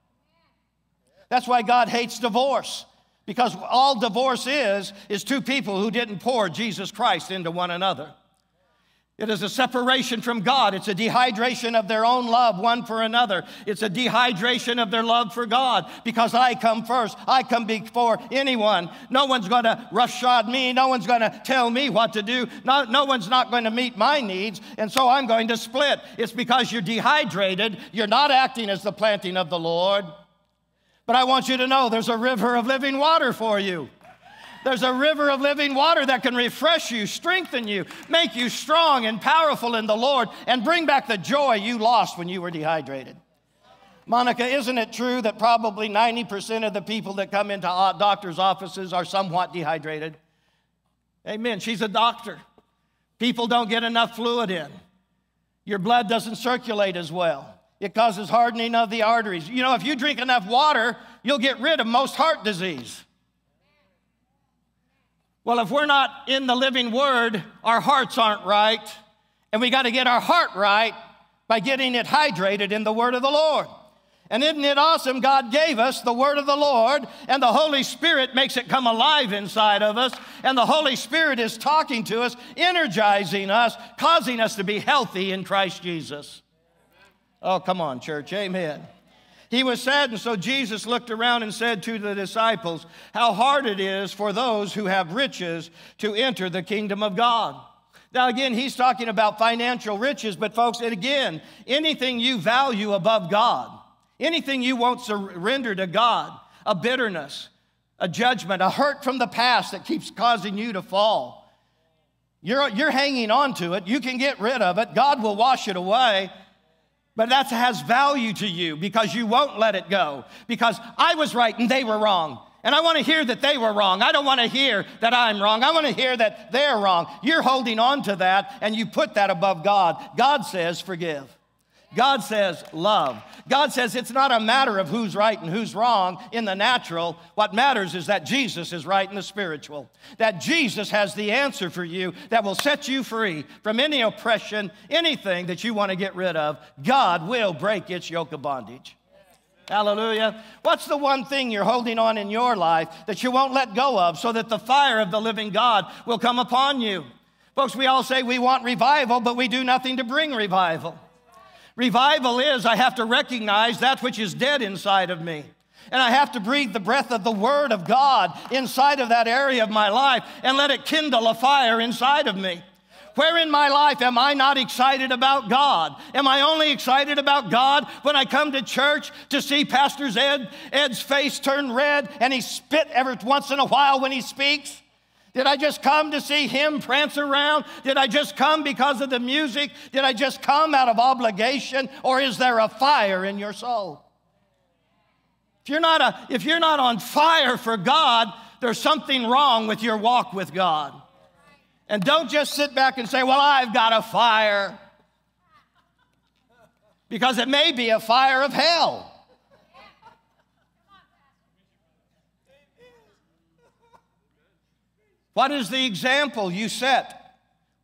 That's why God hates divorce. Because all divorce is two people who didn't pour Jesus Christ into one another. It is a separation from God. It's a dehydration of their own love one for another. It's a dehydration of their love for God. Because I come first. I come before anyone. No one's going to roughshod me. No one's going to tell me what to do. No one's not going to meet my needs. And so I'm going to split. It's because you're dehydrated. You're not acting as the planting of the Lord. But I want you to know there's a river of living water for you. There's a river of living water that can refresh you, strengthen you, make you strong and powerful in the Lord, and bring back the joy you lost when you were dehydrated. Monica, isn't it true that probably 90% of the people that come into doctors' offices are somewhat dehydrated? Amen. She's a doctor. People don't get enough fluid in. Your blood doesn't circulate as well. It causes hardening of the arteries. You know, if you drink enough water, you'll get rid of most heart disease. Well, if we're not in the living word, our hearts aren't right. And we got to get our heart right by getting it hydrated in the word of the Lord. And isn't it awesome? God gave us the word of the Lord, and the Holy Spirit makes it come alive inside of us. And the Holy Spirit is talking to us, energizing us, causing us to be healthy in Christ Jesus. Oh, come on, church. Amen. He was saddened, so Jesus looked around and said to the disciples, how hard it is for those who have riches to enter the kingdom of God. Now, again, he's talking about financial riches, but folks, and again, anything you value above God, anything you won't surrender to God, a bitterness, a judgment, a hurt from the past that keeps causing you to fall, you're hanging on to it. You can get rid of it. God will wash it away. But that has value to you because you won't let it go. Because I was right and they were wrong. And I want to hear that they were wrong. I don't want to hear that I'm wrong. I want to hear that they're wrong. You're holding on to that, and you put that above God. God says forgive. God says love. God says it's not a matter of who's right and who's wrong in the natural. What matters is that Jesus is right in the spiritual. That Jesus has the answer for you that will set you free from any oppression, anything that you want to get rid of. God will break its yoke of bondage. Hallelujah. What's the one thing you're holding on in your life that you won't let go of so that the fire of the living God will come upon you? Folks, we all say we want revival, but we do nothing to bring revival. Revival is I have to recognize that which is dead inside of me. And I have to breathe the breath of the Word of God inside of that area of my life and let it kindle a fire inside of me. Where in my life am I not excited about God? Am I only excited about God when I come to church to see Pastor Ed's face turn red and he spit every once in a while when he speaks? Did I just come to see him prance around? Did I just come because of the music? Did I just come out of obligation? Or is there a fire in your soul? If you're not on fire for God, there's something wrong with your walk with God. And don't just sit back and say, well, I've got a fire. Because it may be a fire of hell. What is the example you set?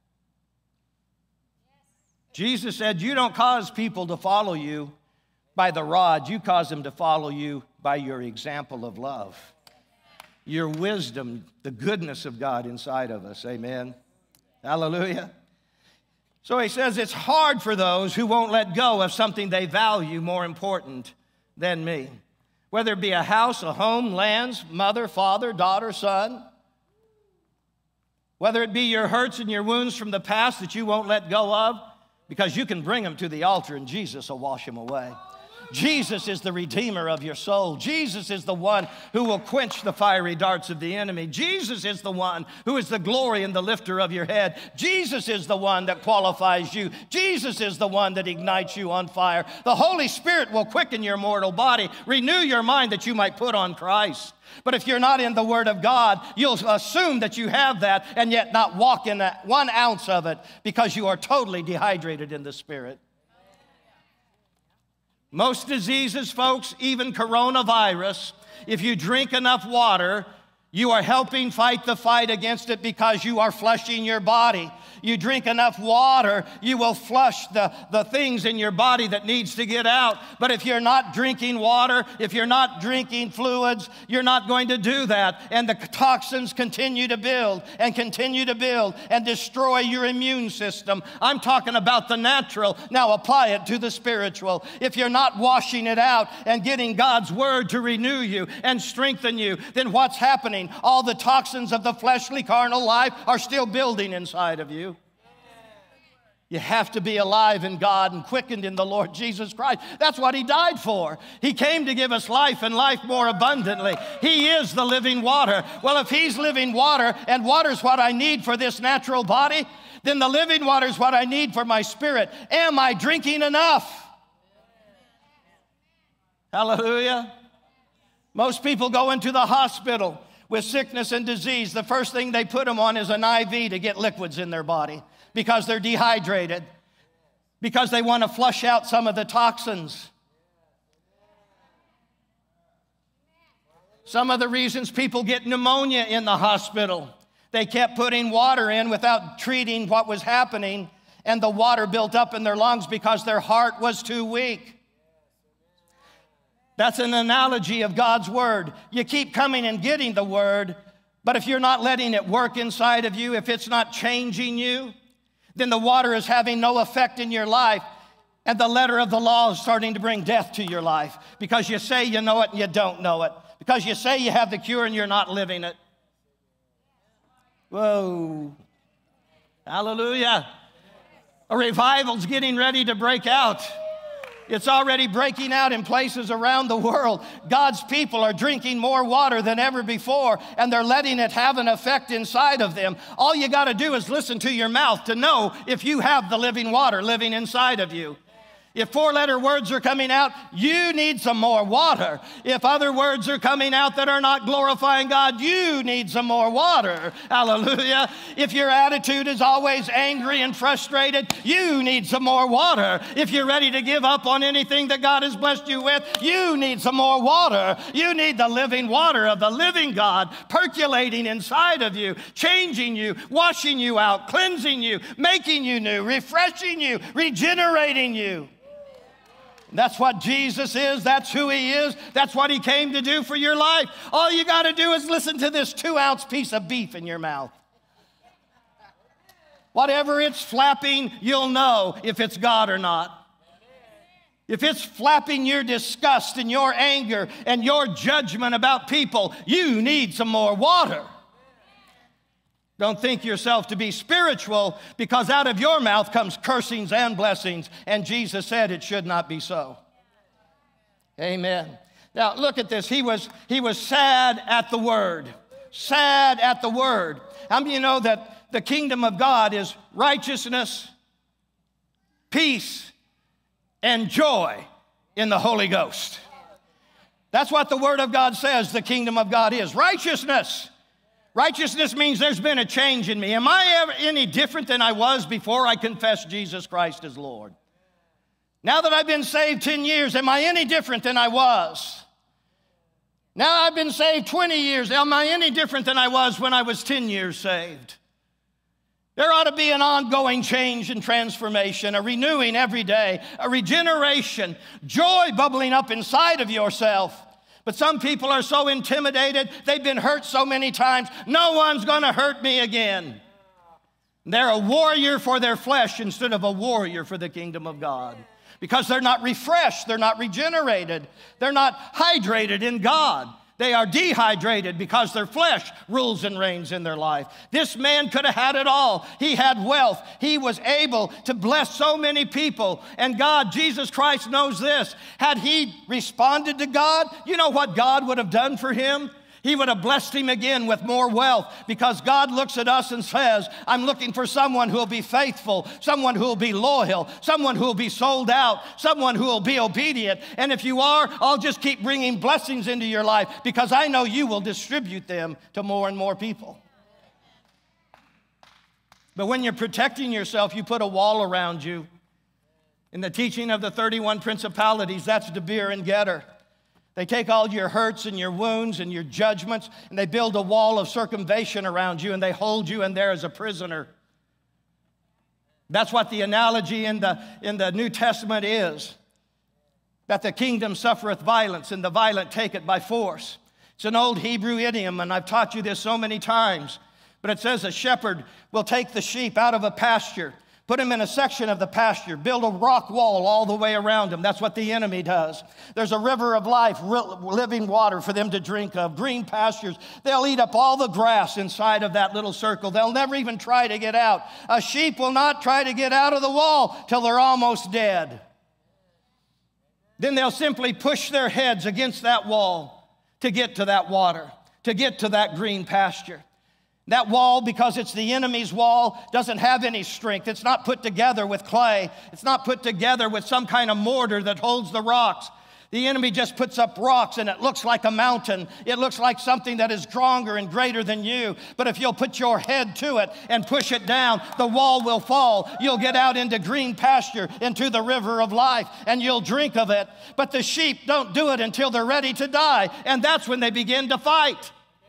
Jesus said, you don't cause people to follow you by the rod. You cause them to follow you by your example of love. Your wisdom, the goodness of God inside of us. Amen. Hallelujah. So he says it's hard for those who won't let go of something they value more important than me. Whether it be a house, a home, lands, mother, father, daughter, son. Whether it be your hurts and your wounds from the past that you won't let go of, because you can bring them to the altar and Jesus will wash them away. Jesus is the redeemer of your soul. Jesus is the one who will quench the fiery darts of the enemy. Jesus is the one who is the glory and the lifter of your head. Jesus is the one that qualifies you. Jesus is the one that ignites you on fire. The Holy Spirit will quicken your mortal body, renew your mind that you might put on Christ. But if you're not in the Word of God, you'll assume that you have that and yet not walk in 1 ounce of it because you are totally dehydrated in the Spirit. Most diseases, folks, even coronavirus, if you drink enough water, you are helping fight the fight against it because you are flushing your body. You drink enough water, you will flush the things in your body that needs to get out. But if you're not drinking water, if you're not drinking fluids, you're not going to do that. And the toxins continue to build and destroy your immune system. I'm talking about the natural. Now apply it to the spiritual. If you're not washing it out and getting God's word to renew you and strengthen you, then what's happening? All the toxins of the fleshly carnal life are still building inside of you. You have to be alive in God and quickened in the Lord Jesus Christ. That's what He died for. He came to give us life and life more abundantly. He is the living water. Well, if He's living water and water's what I need for this natural body, then the living water is what I need for my spirit. Am I drinking enough? Hallelujah. Most people go into the hospital with sickness and disease. The first thing they put them on is an IV to get liquids in their body because they're dehydrated, because they want to flush out some of the toxins. Some of the reasons people get pneumonia in the hospital, they kept putting water in without treating what was happening, and the water built up in their lungs because their heart was too weak. That's an analogy of God's word. You keep coming and getting the word, but if you're not letting it work inside of you, if it's not changing you, then the water is having no effect in your life, and the letter of the law is starting to bring death to your life because you say you know it and you don't know it, because you say you have the cure and you're not living it. Whoa. Hallelujah. A revival's getting ready to break out. It's already breaking out in places around the world. God's people are drinking more water than ever before, and they're letting it have an effect inside of them. All you got to do is listen to your mouth to know if you have the living water living inside of you. If four-letter words are coming out, you need some more water. If other words are coming out that are not glorifying God, you need some more water. Hallelujah. If your attitude is always angry and frustrated, you need some more water. If you're ready to give up on anything that God has blessed you with, you need some more water. You need the living water of the living God percolating inside of you, changing you, washing you out, cleansing you, making you new, refreshing you, regenerating you. That's what Jesus is. That's who he is. That's what he came to do for your life. All you got to do is listen to this 2-ounce piece of beef in your mouth. Whatever it's flapping, you'll know if it's God or not. If it's flapping your disgust and your anger and your judgment about people, you need some more water. Don't think yourself to be spiritual, because out of your mouth comes cursings and blessings, and Jesus said it should not be so. Amen. Now look at this. He was sad at the word. Sad at the word. How many of you know that the kingdom of God is righteousness, peace, and joy in the Holy Ghost? That's what the Word of God says the kingdom of God is. Righteousness. Righteousness means there's been a change in me. Am I ever any different than I was before I confessed Jesus Christ as Lord? Now that I've been saved 10 years, am I any different than I was? Now I've been saved 20 years, am I any different than I was when I was 10 years saved? There ought to be an ongoing change and transformation, a renewing every day, a regeneration, joy bubbling up inside of yourself. But some people are so intimidated, they've been hurt so many times, no one's going to hurt me again. They're a warrior for their flesh instead of a warrior for the kingdom of God. Because they're not refreshed, they're not regenerated, they're not hydrated in God. They are dehydrated because their flesh rules and reigns in their life. This man could have had it all. He had wealth. He was able to bless so many people. And God, Jesus Christ, knows this. Had he responded to God, you know what God would have done for him? He would have blessed him again with more wealth, because God looks at us and says, I'm looking for someone who will be faithful, someone who will be loyal, someone who will be sold out, someone who will be obedient. And if you are, I'll just keep bringing blessings into your life, because I know you will distribute them to more and more people. But when you're protecting yourself, you put a wall around you. In the teaching of the 31 principalities, that's Debir and Getter. They take all your hurts and your wounds and your judgments, and they build a wall of circumvention around you, and they hold you in there as a prisoner. That's what the analogy in the New Testament is, that the kingdom suffereth violence, and the violent take it by force. It's an old Hebrew idiom, and I've taught you this so many times, but it says a shepherd will take the sheep out of a pasture, put them in a section of the pasture, build a rock wall all the way around them. That's what the enemy does. There's a river of life, living water for them to drink of, green pastures. They'll eat up all the grass inside of that little circle. They'll never even try to get out. A sheep will not try to get out of the wall till they're almost dead. Then they'll simply push their heads against that wall to get to that water, to get to that green pasture. That wall, because it's the enemy's wall, doesn't have any strength. It's not put together with clay. It's not put together with some kind of mortar that holds the rocks. The enemy just puts up rocks, and it looks like a mountain. It looks like something that is stronger and greater than you. But if you'll put your head to it and push it down, the wall will fall. You'll get out into green pasture, into the river of life, and you'll drink of it. But the sheep don't do it until they're ready to die, and that's when they begin to fight.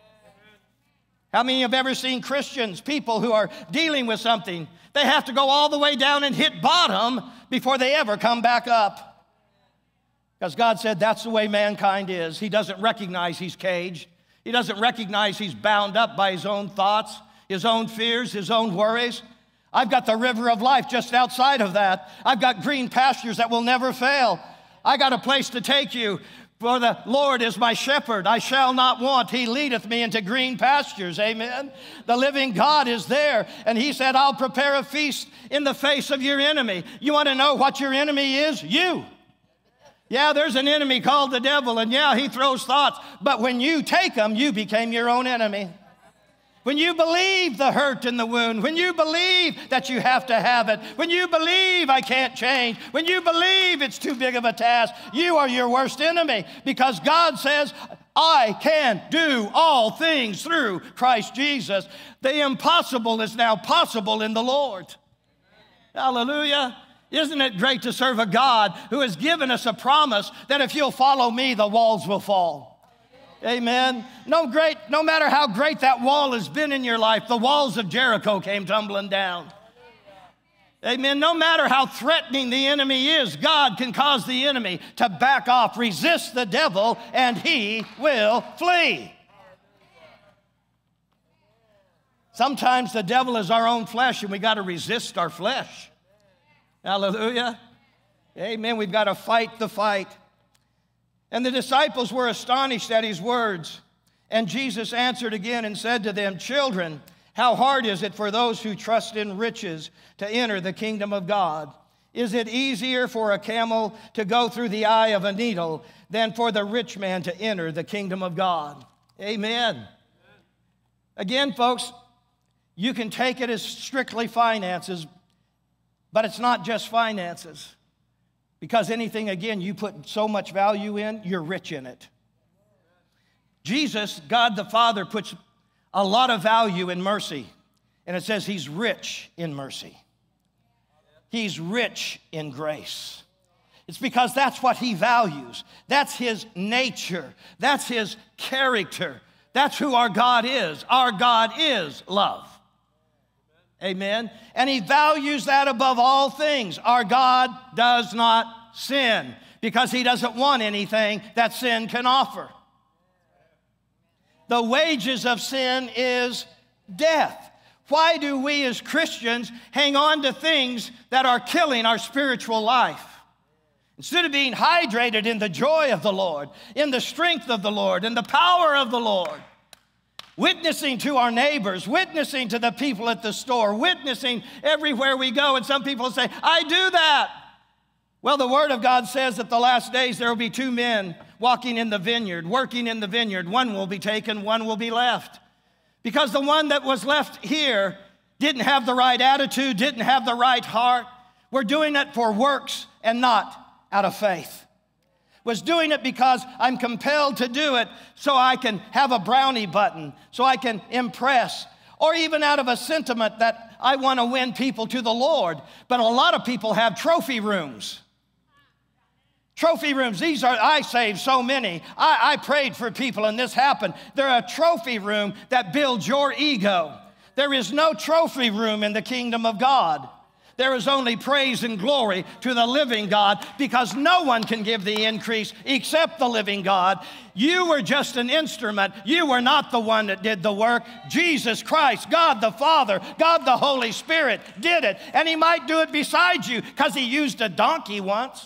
How many have ever seen Christians, people who are dealing with something, they have to go all the way down and hit bottom before they ever come back up? Because God said that's the way mankind is. He doesn't recognize he's caged. He doesn't recognize he's bound up by his own thoughts, his own fears, his own worries. I've got the river of life just outside of that. I've got green pastures that will never fail. I got a place to take you. For the Lord is my shepherd, I shall not want. He leadeth me into green pastures, amen? The living God is there, and he said, I'll prepare a feast in the face of your enemy. You want to know what your enemy is? You. Yeah, there's an enemy called the devil, and yeah, he throws thoughts, but when you take them, you became your own enemy. when you believe the hurt and the wound, when you believe that you have to have it, when you believe I can't change, when you believe it's too big of a task, you are your worst enemy, because God says, I can do all things through Christ Jesus. The impossible is now possible in the Lord. Hallelujah. Isn't it great to serve a God who has given us a promise that if you'll follow me, the walls will fall? Amen. No matter how great that wall has been in your life, the walls of Jericho came tumbling down. Amen. No matter how threatening the enemy is, God can cause the enemy to back off. Resist the devil and he will flee. Sometimes the devil is our own flesh and we got to resist our flesh. Hallelujah. Amen. We've got to fight the fight. And the disciples were astonished at his words. And Jesus answered again and said to them, children, how hard is it for those who trust in riches to enter the kingdom of God? Is it easier for a camel to go through the eye of a needle than for the rich man to enter the kingdom of God? Amen. Again, folks, you can take it as strictly finances, but it's not just finances. Because anything, again, you put so much value in, you're rich in it. Jesus, God the Father, puts a lot of value in mercy. And it says he's rich in mercy. He's rich in grace. It's because that's what he values. That's his nature. That's his character. That's who our God is. Our God is love. Amen. And he values that above all things. Our God does not sin because he doesn't want anything that sin can offer. The wages of sin is death. Why do we as Christians hang on to things that are killing our spiritual life? Instead of being hydrated in the joy of the Lord, in the strength of the Lord, in the power of the Lord, witnessing to our neighbors, witnessing to the people at the store, witnessing everywhere we go. And some people say, I do that. Well, the Word of God says that the last days there will be two men walking in the vineyard, working in the vineyard. One will be taken, one will be left. Because the one that was left here didn't have the right attitude, didn't have the right heart. We're doing it for works and not out of faith. Was doing it because I'm compelled to do it so I can have a brownie button, so I can impress, or even out of a sentiment that I want to win people to the Lord. But a lot of people have trophy rooms. Trophy rooms, I saved so many. I prayed for people and this happened. They're a trophy room that builds your ego. There is no trophy room in the kingdom of God. There is only praise and glory to the living God, because no one can give the increase except the living God. You were just an instrument. You were not the one that did the work. Jesus Christ, God the Father, God the Holy Spirit did it. And he might do it beside you because he used a donkey once.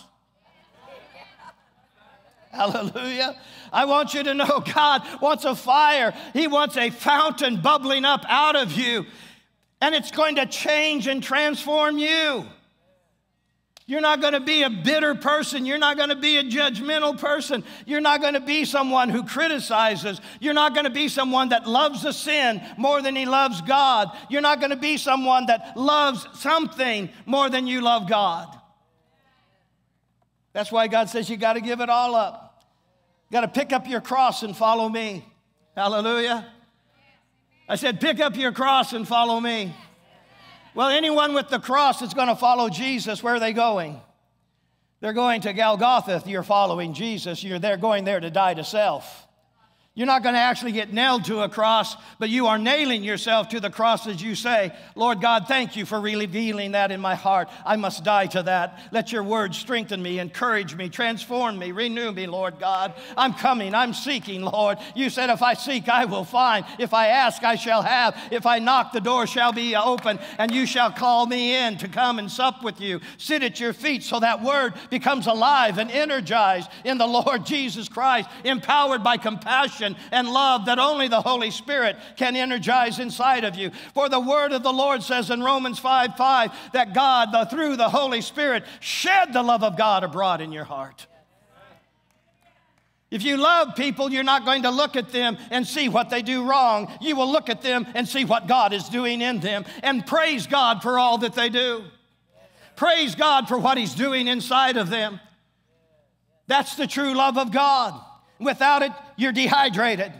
Hallelujah. I want you to know God wants a fire. He wants a fountain bubbling up out of you. And it's going to change and transform you. You're not going to be a bitter person. You're not going to be a judgmental person. You're not going to be someone who criticizes. You're not going to be someone that loves the sin more than he loves God. You're not going to be someone that loves something more than you love God. That's why God says you got to give it all up. You got to pick up your cross and follow me. Hallelujah. I said, pick up your cross and follow me. Well, anyone with the cross that's going to follow Jesus, where are they going? They're going to Golgotha. You're following Jesus. They're going there to die to self. You're not going to actually get nailed to a cross, but you are nailing yourself to the cross as you say, Lord God, thank you for revealing that in my heart. I must die to that. Let your word strengthen me, encourage me, transform me, renew me, Lord God. I'm coming. I'm seeking, Lord. You said if I seek, I will find. If I ask, I shall have. If I knock, the door shall be open, and you shall call me in to come and sup with you. Sit at your feet so that word becomes alive and energized in the Lord Jesus Christ, empowered by compassion and love that only the Holy Spirit can energize inside of you. For the word of the Lord says in Romans 5:5 that God, through the Holy Spirit, shed the love of God abroad in your heart. If you love people, you're not going to look at them and see what they do wrong. You will look at them and see what God is doing in them, and praise God for all that they do. Praise God for what He's doing inside of them. That's the true love of God. Without it, you're dehydrated.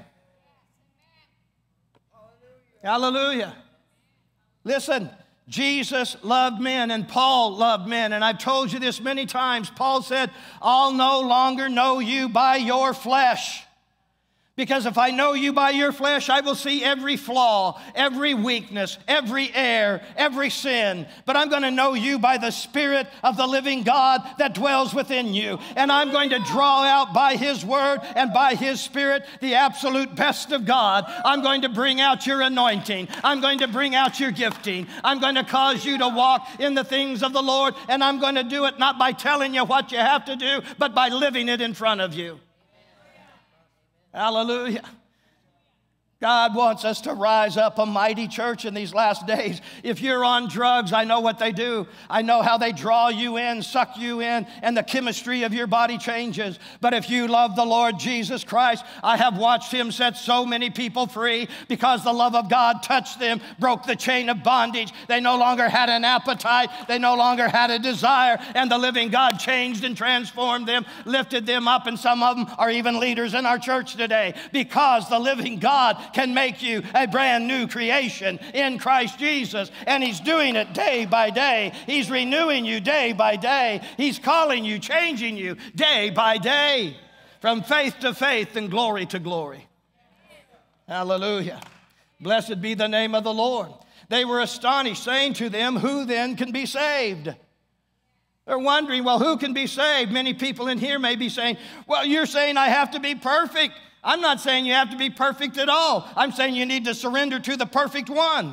Hallelujah. Listen, Jesus loved men and Paul loved men. And I've told you this many times. Paul said, I'll no longer know you by your flesh. Because if I know you by your flesh, I will see every flaw, every weakness, every error, every sin. But I'm going to know you by the Spirit of the living God that dwells within you. And I'm going to draw out by His Word and by His Spirit the absolute best of God. I'm going to bring out your anointing. I'm going to bring out your gifting. I'm going to cause you to walk in the things of the Lord. And I'm going to do it not by telling you what you have to do, but by living it in front of you. Hallelujah. God wants us to rise up a mighty church in these last days. If you're on drugs, I know what they do. I know how they draw you in, suck you in, and the chemistry of your body changes. But if you love the Lord Jesus Christ, I have watched Him set so many people free because the love of God touched them, broke the chain of bondage. They no longer had an appetite. They no longer had a desire. And the living God changed and transformed them, lifted them up, and some of them are even leaders in our church today because the living God can make you a brand new creation in Christ Jesus. And He's doing it day by day. He's renewing you day by day. He's calling you, changing you day by day, from faith to faith and glory to glory. Hallelujah. Blessed be the name of the Lord. They were astonished, saying to them, who then can be saved? They're wondering, well, who can be saved? Many people in here may be saying, well, you're saying I have to be perfect. I'm not saying you have to be perfect at all. I'm saying you need to surrender to the perfect one.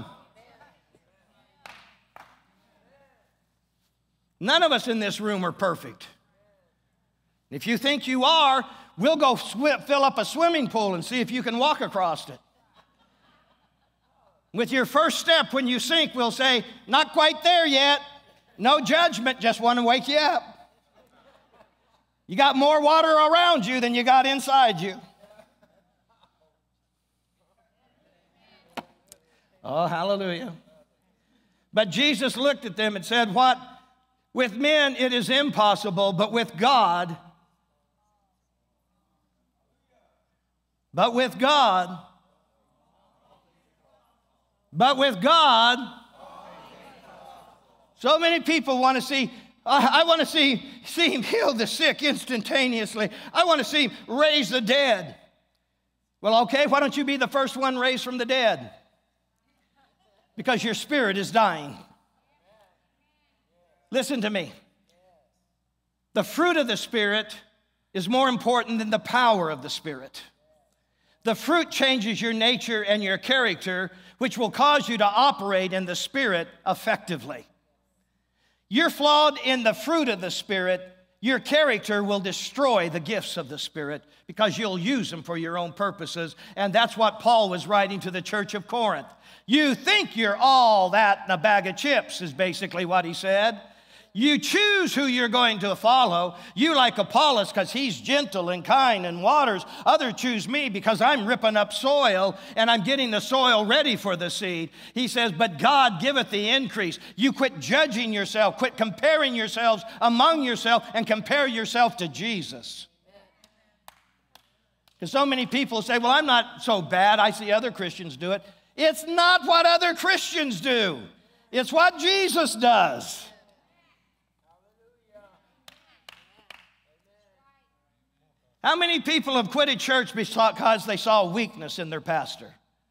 None of us in this room are perfect. If you think you are, we'll go fill up a swimming pool and see if you can walk across it. With your first step, when you sink, we'll say, not quite there yet. No judgment, just want to wake you up. You got more water around you than you got inside you. Oh, hallelujah. But Jesus looked at them and said, what? With men it is impossible, but with God, so many people want to see, I want to see Him heal the sick instantaneously. I want to see Him raise the dead. Well, okay, why don't you be the first one raised from the dead? Because your spirit is dying. Listen to me. The fruit of the Spirit is more important than the power of the Spirit. The fruit changes your nature and your character, which will cause you to operate in the Spirit effectively. You're flawed in the fruit of the Spirit, your character will destroy the gifts of the Spirit because you'll use them for your own purposes. And that's what Paul was writing to the church of Corinth. You think you're all that in a bag of chips is basically what he said. You choose who you're going to follow. You like Apollos because he's gentle and kind and waters. Others choose me because I'm ripping up soil and I'm getting the soil ready for the seed. He says, but God giveth the increase. You quit judging yourself, quit comparing yourselves among yourself, and compare yourself to Jesus. Because so many people say, well, I'm not so bad. I see other Christians do it. It's not what other Christians do. It's what Jesus does. How many people have quit a church because they saw weakness in their pastor?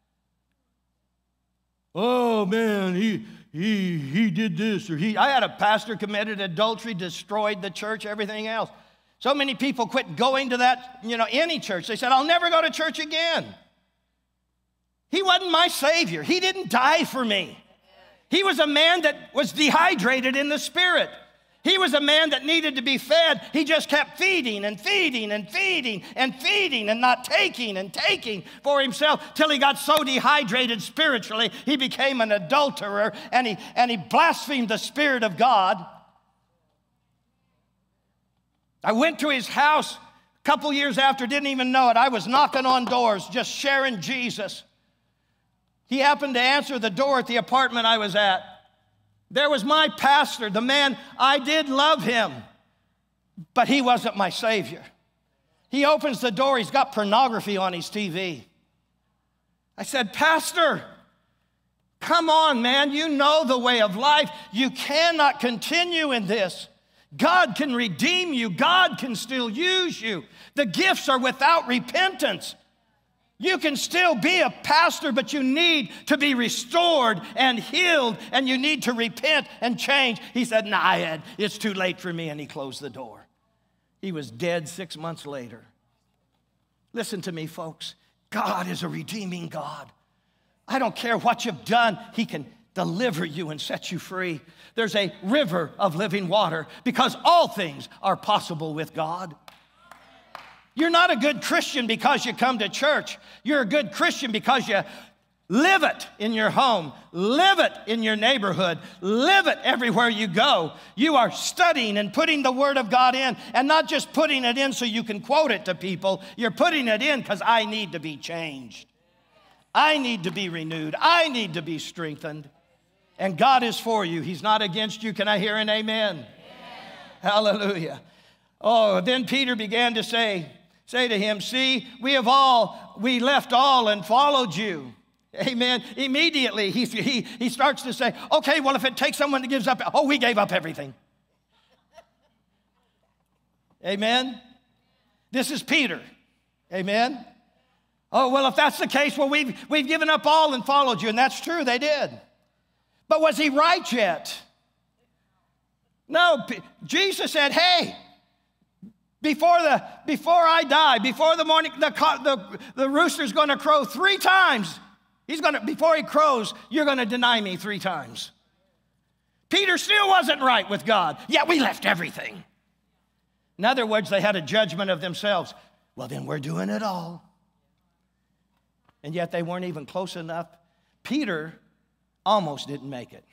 Oh, man, he did this or I had a pastor committed adultery, destroyed the church, everything else. So many people quit going to that, any church. They said, I'll never go to church again. He wasn't my Savior. He didn't die for me. He was a man that was dehydrated in the Spirit. He was a man that needed to be fed. He just kept feeding and feeding and feeding and feeding and not taking and taking for himself till he got so dehydrated spiritually, he became an adulterer and he blasphemed the Spirit of God. I went to his house Couple years after, didn't even know it, I was knocking on doors, just sharing Jesus. He happened to answer the door at the apartment I was at. There was my pastor, the man, I did love him, but he wasn't my Savior. He opens the door, he's got pornography on his TV. I said, Pastor, come on, man, you know the way of life. You cannot continue in this. God can redeem you. God can still use you. The gifts are without repentance. You can still be a pastor, but you need to be restored and healed, and you need to repent and change. He said, nah, Ed, it's too late for me, and he closed the door. He was dead 6 months later. Listen to me, folks. God is a redeeming God. I don't care what you've done. He can deliver you and set you free. There's a river of living water because all things are possible with God. You're not a good Christian because you come to church. You're a good Christian because you live it in your home, live it in your neighborhood, live it everywhere you go. You are studying and putting the Word of God in, and not just putting it in so you can quote it to people. You're putting it in because I need to be changed. I need to be renewed. I need to be strengthened. And God is for you. He's not against you. Can I hear an amen? Amen. Hallelujah. Oh, then Peter began to say to him, see, we left all and followed you. Amen. Immediately, he starts to say, okay, well, if it takes someone that gives up, we gave up everything. Amen. This is Peter. Amen. Oh, well, if that's the case, well, we've given up all and followed you. And that's true, they did. But was he right yet? No, Jesus said, hey, before I die, before the morning, the rooster's going to crow 3 times. Before he crows, you're going to deny me 3 times. Peter still wasn't right with God. Yeah, we left everything. In other words, they had a judgment of themselves. Well, then we're doing it all. And yet they weren't even close enough. Peter almost didn't make it.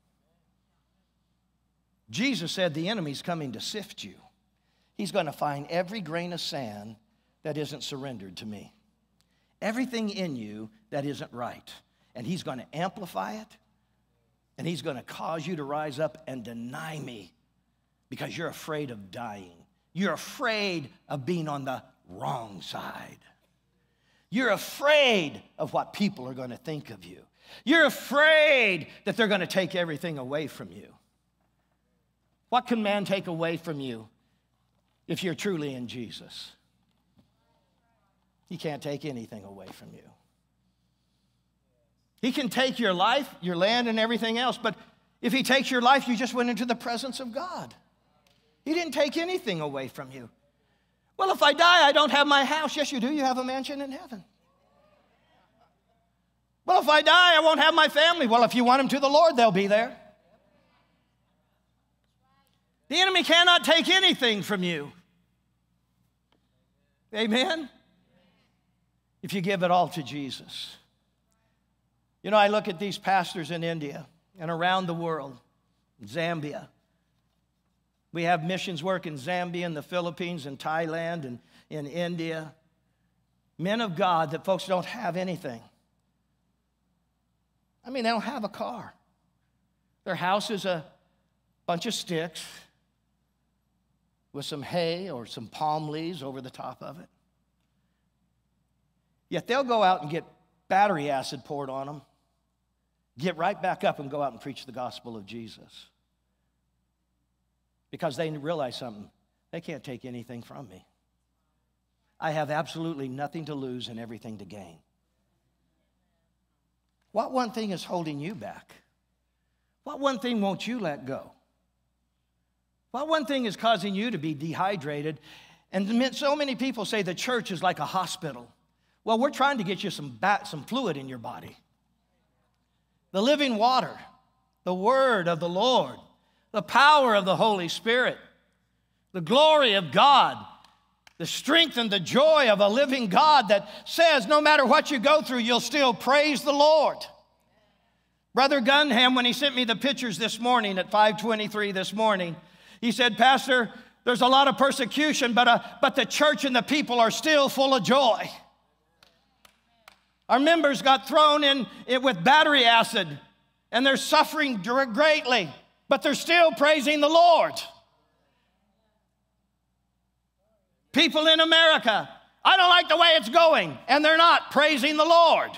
Jesus said, the enemy's coming to sift you. He's going to find every grain of sand that isn't surrendered to me. Everything in you that isn't right. And he's going to amplify it. And he's going to cause you to rise up and deny me because you're afraid of dying. You're afraid of being on the wrong side. You're afraid of what people are going to think of you. You're afraid that they're going to take everything away from you. What can man take away from you if you're truly in Jesus? He can't take anything away from you. He can take your life, your land, and everything else, but if he takes your life, you just went into the presence of God. He didn't take anything away from you. Well, if I die, I don't have my house. Yes, you do. You have a mansion in heaven. Well, if I die, I won't have my family. Well, if you want them to the Lord, they'll be there. The enemy cannot take anything from you. Amen? If you give it all to Jesus. You know, I look at these pastors in India and around the world, Zambia. We have missions work in Zambia and the Philippines and Thailand and in India. Men of God that folks don't have anything. I mean, they don't have a car. Their house is a bunch of sticks with some hay or some palm leaves over the top of it. Yet they'll go out and get battery acid poured on them, get right back up and go out and preach the gospel of Jesus. Because they realize something. They can't take anything from me. I have absolutely nothing to lose and everything to gain. What one thing is holding you back? What one thing won't you let go? What one thing is causing you to be dehydrated? And so many people say the church is like a hospital. Well, we're trying to get you some fluid in your body. The living water, the word of the Lord, the power of the Holy Spirit, the glory of God, the strength and the joy of a living God that says no matter what you go through, you'll still praise the Lord. Brother Gunham, when he sent me the pictures this morning at 5:23 this morning, he said, Pastor, There's a lot of persecution, but the church and the people are still full of joy. Our members got thrown in it with battery acid, and they're suffering greatly, but they're still praising the Lord. People in America, I don't like the way it's going, and they're not praising the Lord.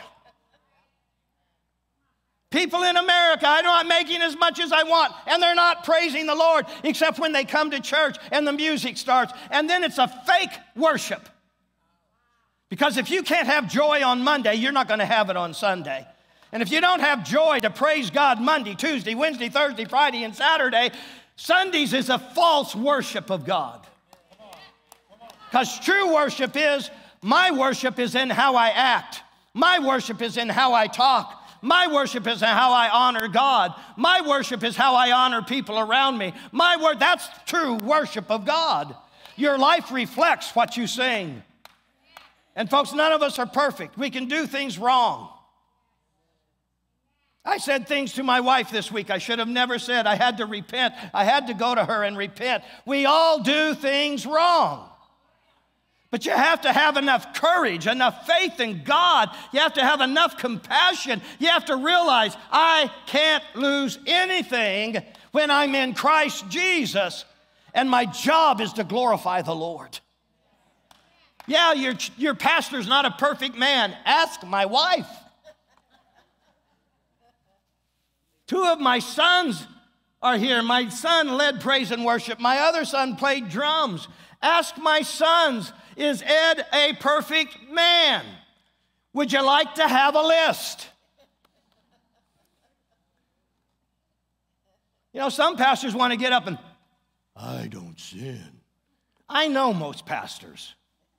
People in America, I'm not making as much as I want, and they're not praising the Lord, except when they come to church and the music starts, and then it's a fake worship. Because if you can't have joy on Monday, you're not going to have it on Sunday. And if you don't have joy to praise God Monday, Tuesday, Wednesday, Thursday, Friday, and Saturday, Sundays is a false worship of God. Because true worship is, my worship is in how I act. My worship is in how I talk. My worship is in how I honor God. My worship is how I honor people around me. That's true worship of God. Your life reflects what you sing. And folks, none of us are perfect. We can do things wrong. I said things to my wife this week I should have never said. I had to repent. I had to go to her and repent. We all do things wrong. But you have to have enough courage, enough faith in God. You have to have enough compassion. You have to realize I can't lose anything when I'm in Christ Jesus, and my job is to glorify the Lord. Yeah, your pastor's not a perfect man. Ask my wife. 2 of my sons are here. My son led praise and worship. My other son played drums. Ask my sons, is Ed a perfect man? Would you like to have a list? You know, some pastors want to get up and, I don't sin. I know most pastors.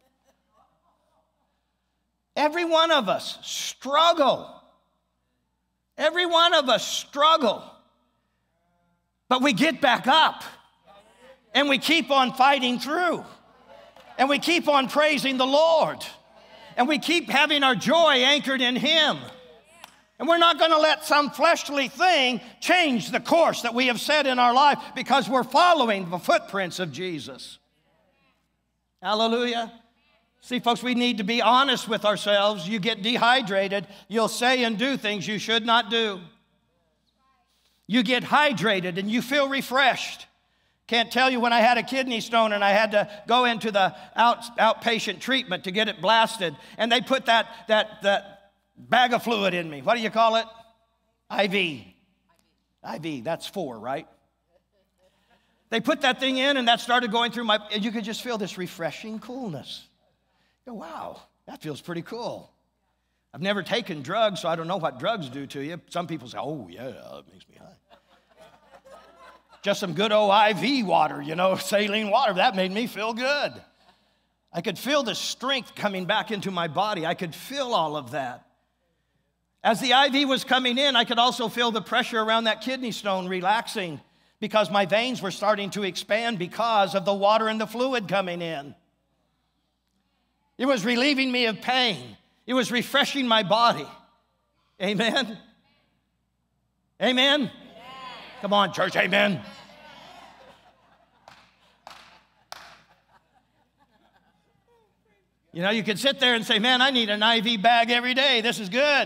Every one of us struggle. Every one of us struggle. But we get back up. And we keep on fighting through. And we keep on praising the Lord. And we keep having our joy anchored in Him. And we're not going to let some fleshly thing change the course that we have set in our life, because we're following the footprints of Jesus. Hallelujah. See, folks, we need to be honest with ourselves. You get dehydrated, you'll say and do things you should not do. You get hydrated and you feel refreshed. Can't tell you when I had a kidney stone and I had to go into the outpatient treatment to get it blasted, and they put that bag of fluid in me. What do you call it? IV. IV, that's 4, right? They put that thing in, and that started going through and you could just feel this refreshing coolness. You go, wow, that feels pretty cool. I've never taken drugs, so I don't know what drugs do to you. Some people say, oh, yeah, it makes me high. Just some good old IV water, saline water. That made me feel good. I could feel the strength coming back into my body. I could feel all of that. As the IV was coming in, I could also feel the pressure around that kidney stone relaxing, because my veins were starting to expand because of the water and the fluid coming in. It was relieving me of pain. It was refreshing my body. Amen? Amen? Come on, church, amen. You could sit there and say, man, I need an IV bag every day. This is good.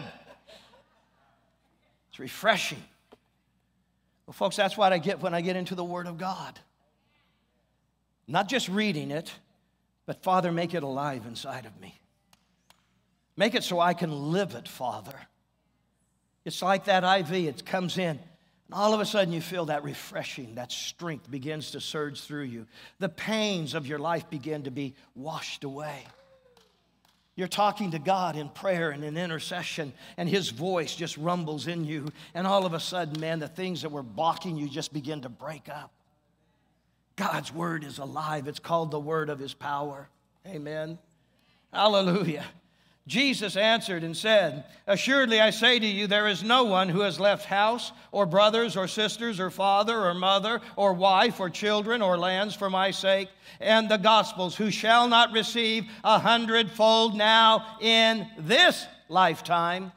It's refreshing. Well, folks, that's what I get when I get into the Word of God. Not just reading it, but Father, make it alive inside of me. Make it so I can live it, Father. It's like that IV. It comes in. And all of a sudden, you feel that refreshing, that strength begins to surge through you. The pains of your life begin to be washed away. You're talking to God in prayer and in intercession, and His voice just rumbles in you. And all of a sudden, man, the things that were blocking you just begin to break up. God's Word is alive. It's called the Word of His power. Amen. Hallelujah. Jesus answered and said, assuredly I say to you, there is no one who has left house or brothers or sisters or father or mother or wife or children or lands for my sake and the gospel's, who shall not receive 100-fold now in this lifetime.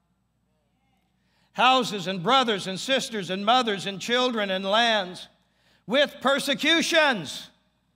Houses and brothers and sisters and mothers and children and lands, with persecutions.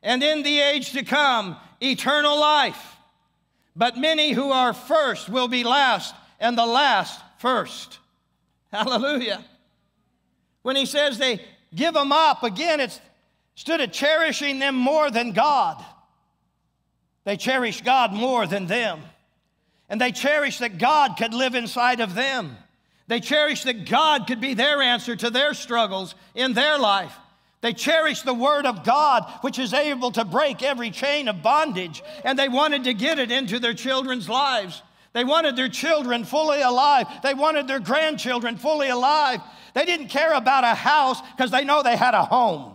and in the age to come, eternal life. But many who are first will be last, and the last first. Hallelujah. When he says they give them up, again, it's instead of cherishing them more than God, they cherish God more than them. And they cherish that God could live inside of them. They cherish that God could be their answer to their struggles in their life. They cherish the Word of God, which is able to break every chain of bondage. And they wanted to get it into their children's lives. They wanted their children fully alive. They wanted their grandchildren fully alive. They didn't care about a house because they know they had a home.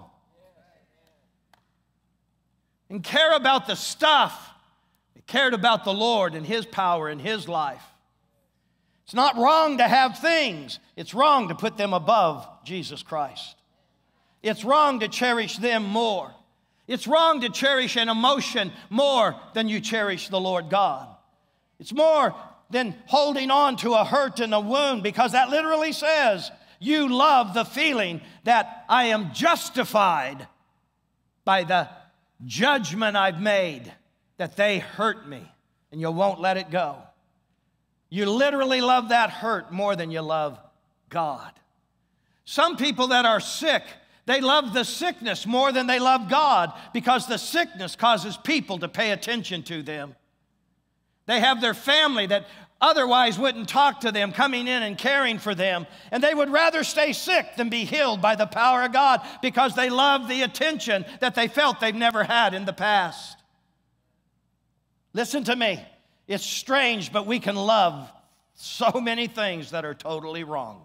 And care about the stuff. They cared about the Lord and His power in His life. It's not wrong to have things. It's wrong to put them above Jesus Christ. It's wrong to cherish them more. It's wrong to cherish an emotion more than you cherish the Lord God. It's more than holding on to a hurt and a wound, because that literally says you love the feeling that I am justified by the judgment I've made, that they hurt me, and you won't let it go. You literally love that hurt more than you love God. Some people that are sick, they love the sickness more than they love God, because the sickness causes people to pay attention to them. They have their family that otherwise wouldn't talk to them, coming in and caring for them. And they would rather stay sick than be healed by the power of God, because they love the attention that they felt they've never had in the past. Listen to me. It's strange, but we can love so many things that are totally wrong.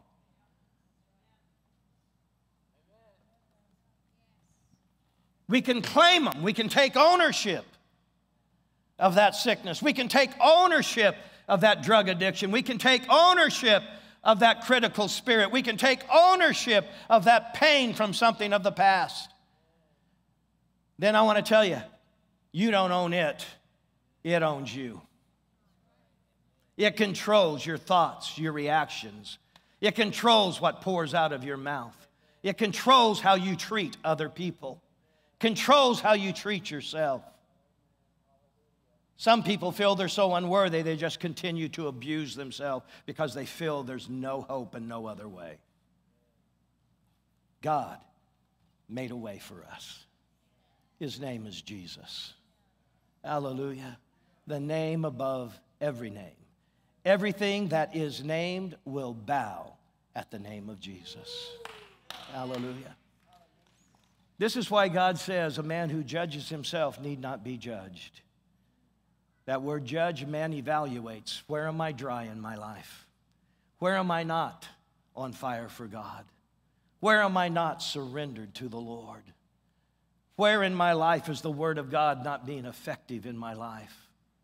We can claim them. We can take ownership of that sickness. We can take ownership of that drug addiction. We can take ownership of that critical spirit. We can take ownership of that pain from something of the past. Then I want to tell you, you don't own it. It owns you. It controls your thoughts, your reactions. It controls what pours out of your mouth. It controls how you treat other people. Controls how you treat yourself. Some people feel they're so unworthy, they just continue to abuse themselves because they feel there's no hope and no other way. God made a way for us. His name is Jesus. Hallelujah. The name above every name. Everything that is named will bow at the name of Jesus. Hallelujah. This is why God says a man who judges himself need not be judged. That word judge, man evaluates. Where am I dry in my life? Where am I not on fire for God? Where am I not surrendered to the Lord? Where in my life is the Word of God not being effective in my life?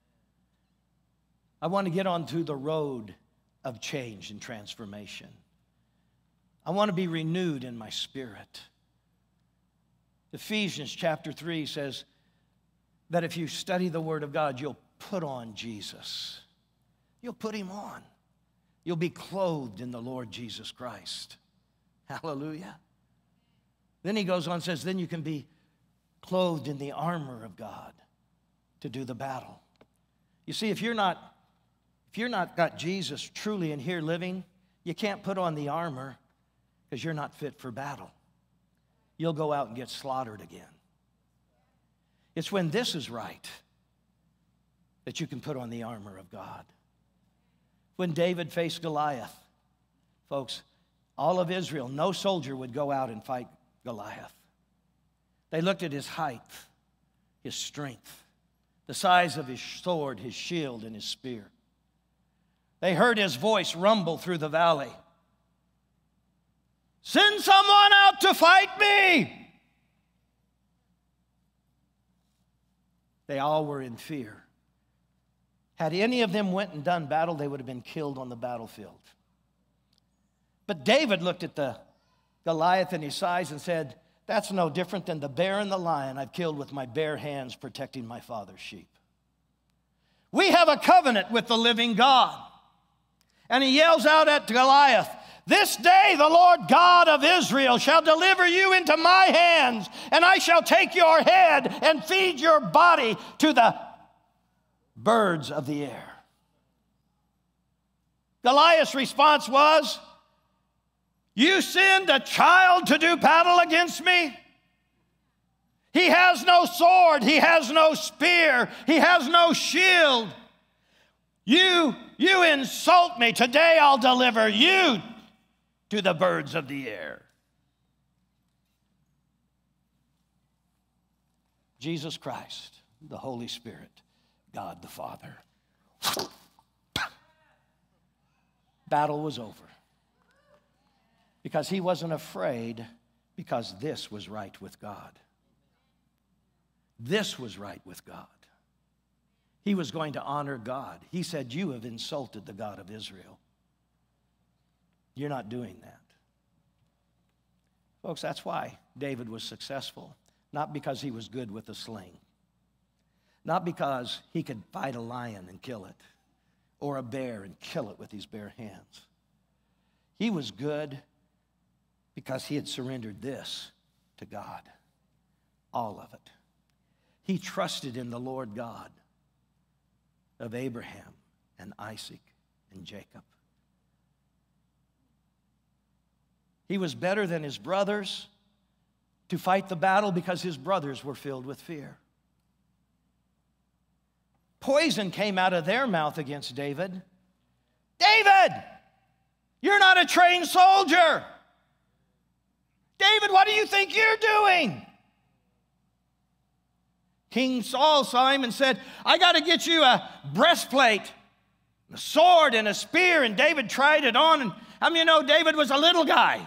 I want to get onto the road of change and transformation. I want to be renewed in my spirit. Ephesians chapter 3 says that if you study the Word of God, you'll put on Jesus. You'll put Him on. You'll be clothed in the Lord Jesus Christ. Hallelujah. Then he goes on and says, then you can be clothed in the armor of God to do the battle. You see, if you're not got Jesus truly in here living, you can't put on the armor because you're not fit for battle. You'll go out and get slaughtered again. It's when this is right that you can put on the armor of God. When David faced Goliath, folks, all of Israel, no soldier would go out and fight Goliath. They looked at his height, his strength, the size of his sword, his shield, and his spear. They heard his voice rumble through the valley. Send someone out to fight me. They all were in fear. Had any of them went and done battle, they would have been killed on the battlefield. But David looked at the Goliath in his size and said, that's no different than the bear and the lion I've killed with my bare hands protecting my father's sheep. We have a covenant with the living God. And he yells out at Goliath, this day the Lord God of Israel shall deliver you into my hands, and I shall take your head and feed your body to the birds of the air. Goliath's response was, you send a child to do battle against me? He has no sword, he has no spear, he has no shield. You insult me. Today I'll deliver you to the birds of the air. Jesus Christ, the Holy Spirit, God the Father. Battle was over. Because he wasn't afraid, because this was right with God. This was right with God. He was going to honor God. He said, you have insulted the God of Israel. You're not doing that. Folks, that's why David was successful. Not because he was good with a sling. Not because he could fight a lion and kill it, or a bear and kill it with his bare hands. He was good because he had surrendered this to God. All of it. He trusted in the Lord God of Abraham and Isaac and Jacob. He was better than his brothers to fight the battle because his brothers were filled with fear. Poison came out of their mouth against David. David, you're not a trained soldier. David, what do you think you're doing? King Saul saw him and said, I got to get you a breastplate, a sword, and a spear. And David tried it on. And how many of you know David was a little guy?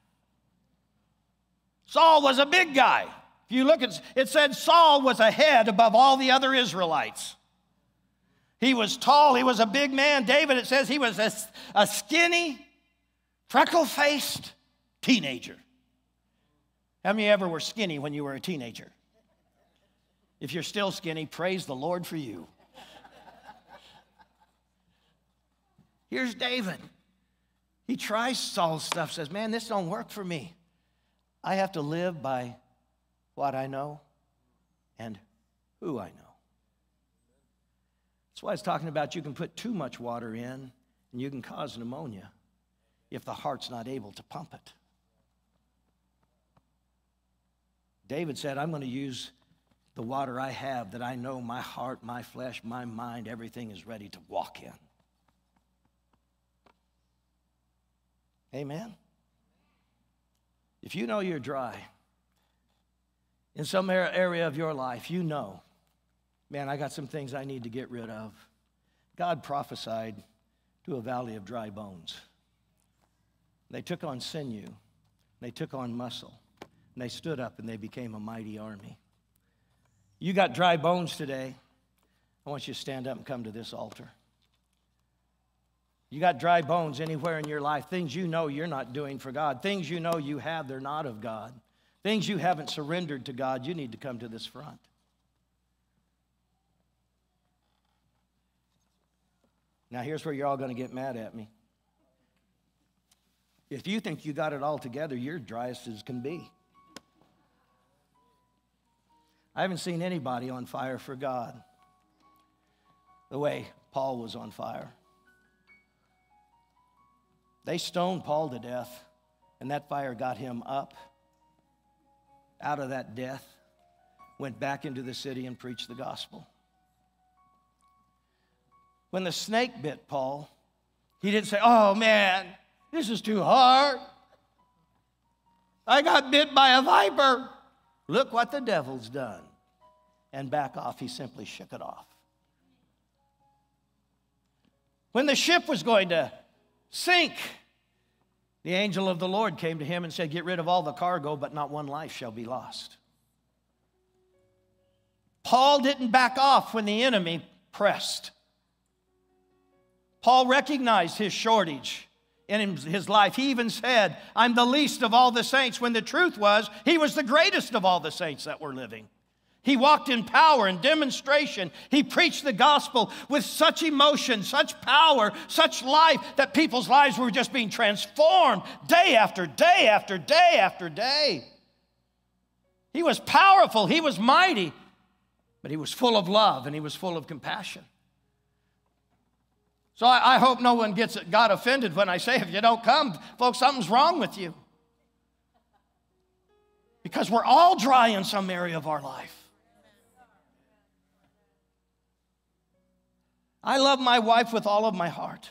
Saul was a big guy. If you look at it, said Saul was a head above all the other Israelites. He was tall. He was a big man. David, it says he was a skinny, freckle-faced teenager. How many ever were skinny when you were a teenager? If you're still skinny, praise the Lord for you. Here's David. He tries Saul's stuff, says, man, this don't work for me. I have to live by what I know and who I know. That's why it's talking about you can put too much water in and you can cause pneumonia if the heart's not able to pump it. David said, I'm going to use the water I have that I know my heart, my flesh, my mind, everything is ready to walk in. Amen? If you know you're dry in some area of your life, you know, man, I got some things I need to get rid of. God prophesied to a valley of dry bones. They took on sinew. They took on muscle. And they stood up and they became a mighty army. You got dry bones today. I want you to stand up and come to this altar. You got dry bones anywhere in your life, things you know you're not doing for God, things you know you have, they're not of God, things you haven't surrendered to God, you need to come to this front. Now here's where you're all going to get mad at me. If you think you got it all together, you're driest as can be. I haven't seen anybody on fire for God the way Paul was on fire. They stoned Paul to death, and that fire got him up out of that death, went back into the city and preached the gospel. When the snake bit Paul, he didn't say, oh man, this is too hard. I got bit by a viper. Look what the devil's done. And back off, he simply shook it off. When the ship was going to sink, the angel of the Lord came to him and said, get rid of all the cargo, but not one life shall be lost. Paul didn't back off when the enemy pressed. Paul recognized his shortage in his life. He even said, I'm the least of all the saints, when the truth was he was the greatest of all the saints that were living. He walked in power and demonstration. He preached the gospel with such emotion, such power, such life that people's lives were just being transformed day after day after day after day. He was powerful, he was mighty, but he was full of love and he was full of compassion. So I hope no one got offended when I say, if you don't come, folks, something's wrong with you. Because we're all dry in some area of our life. I love my wife with all of my heart.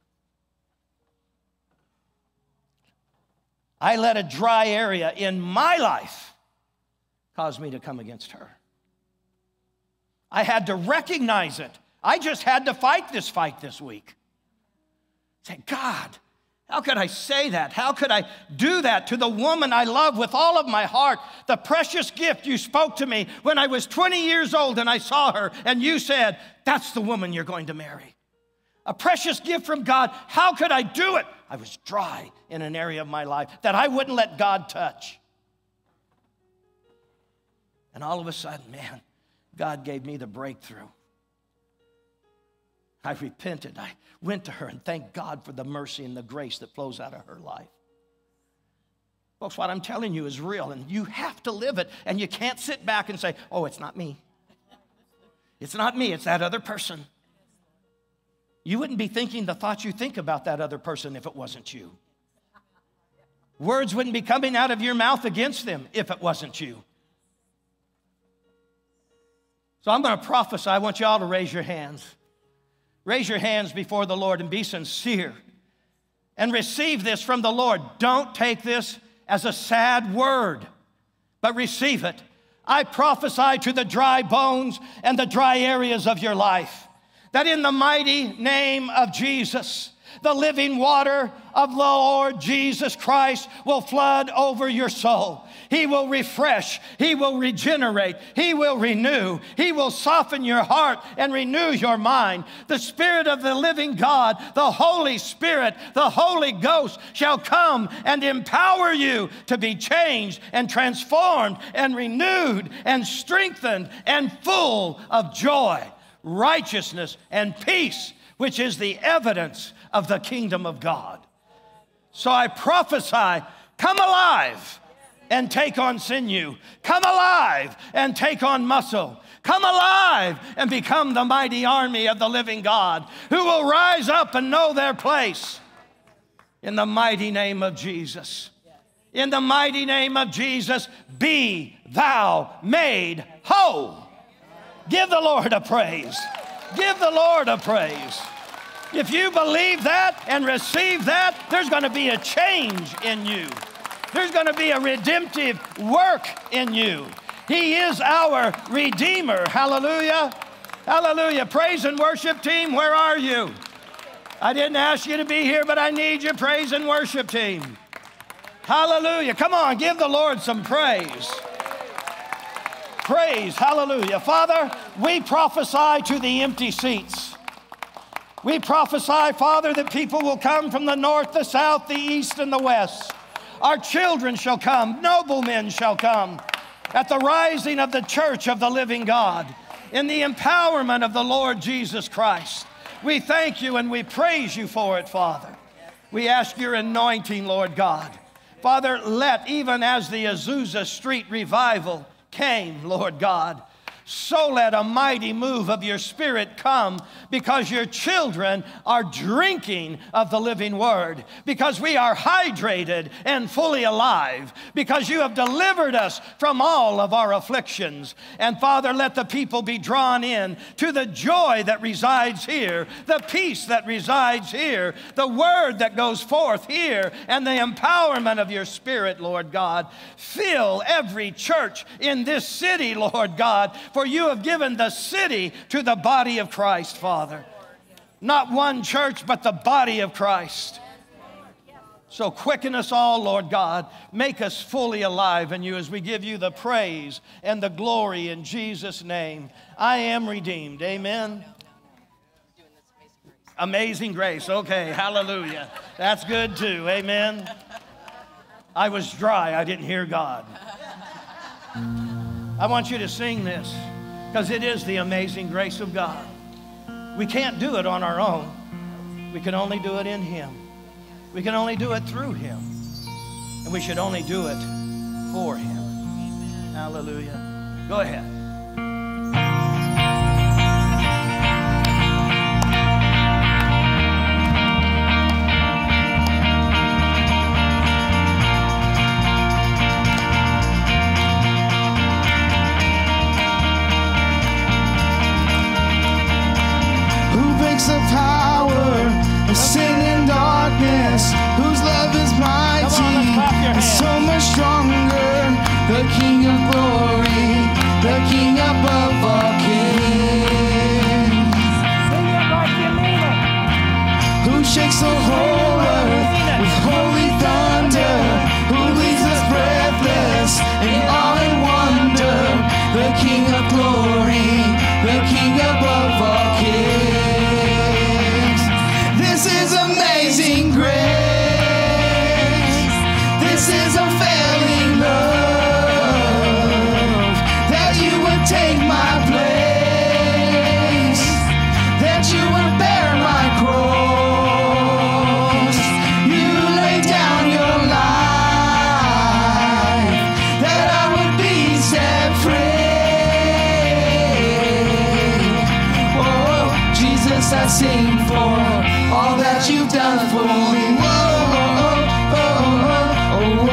I let a dry area in my life cause me to come against her. I had to recognize it. I just had to fight this week. Say, God, how could I say that? How could I do that to the woman I love with all of my heart? The precious gift you spoke to me when I was 20 years old and I saw her and you said, that's the woman you're going to marry. A precious gift from God. How could I do it? I was dry in an area of my life that I wouldn't let God touch. And all of a sudden, man, God gave me the breakthrough. I repented. I went to her and thanked God for the mercy and the grace that flows out of her life. Folks, what I'm telling you is real, and you have to live it, and you can't sit back and say, oh, it's not me. It's not me, it's that other person. You wouldn't be thinking the thoughts you think about that other person if it wasn't you. Words wouldn't be coming out of your mouth against them if it wasn't you. So I'm going to prophesy. I want you all to raise your hands. Raise your hands before the Lord and be sincere and receive this from the Lord. Don't take this as a sad word, but receive it. I prophesy to the dry bones and the dry areas of your life that in the mighty name of Jesus, the living water of the Lord Jesus Christ will flood over your soul. He will refresh. He will regenerate. He will renew. He will soften your heart and renew your mind. The Spirit of the living God, the Holy Spirit, the Holy Ghost shall come and empower you to be changed and transformed and renewed and strengthened and full of joy, righteousness, and peace, which is the evidence of the kingdom of God. So I prophesy, come alive and take on sinew. Come alive and take on muscle. Come alive and become the mighty army of the living God who will rise up and know their place. In the mighty name of Jesus. In the mighty name of Jesus, be thou made whole. Give the Lord a praise. Give the Lord a praise. If you believe that and receive that, there's going to be a change in you. There's going to be a redemptive work in you. He is our Redeemer. Hallelujah. Hallelujah. Praise and worship team, where are you? I didn't ask you to be here, but I need your praise and worship team. Hallelujah. Come on, give the Lord some praise. Praise. Hallelujah. Father, we prophesy to the empty seats. We prophesy, Father, that people will come from the north, the south, the east, and the west. Our children shall come. Noblemen shall come. At the rising of the church of the living God, in the empowerment of the Lord Jesus Christ. We thank you and we praise you for it, Father. We ask your anointing, Lord God. Father, let, even as the Azusa Street revival came, Lord God, so let a mighty move of your Spirit come, because your children are drinking of the living word, because we are hydrated and fully alive, because you have delivered us from all of our afflictions. And Father, let the people be drawn in to the joy that resides here, the peace that resides here, the word that goes forth here, and the empowerment of your Spirit, Lord God. Fill every church in this city, Lord God, for you have given the city to the body of Christ, Father. Not one church, but the body of Christ. So quicken us all, Lord God. Make us fully alive in you as we give you the praise and the glory in Jesus' name. I am redeemed. Amen. Amazing grace. Okay, hallelujah. That's good too. Amen. I was dry. I didn't hear God. I want you to sing this because it is the amazing grace of God. We can't do it on our own. We can only do it in Him. We can only do it through Him. And we should only do it for Him. Hallelujah. Go ahead. The power of sin and darkness, whose love is mighty and so much stronger. The King of glory, the King above all kings. Sing it like you mean it. Who shakes the whole earth with holy thunder, who leaves us breathless in awe and wonder. The King of glory, the King above all kings. This is amazing grace. This is unfailing love, that you would take my place, that you would bear my cross. You laid down your life, that I would be set free. Oh, Jesus, I sing for all that you've done for me. Whoa, oh, oh, oh, oh,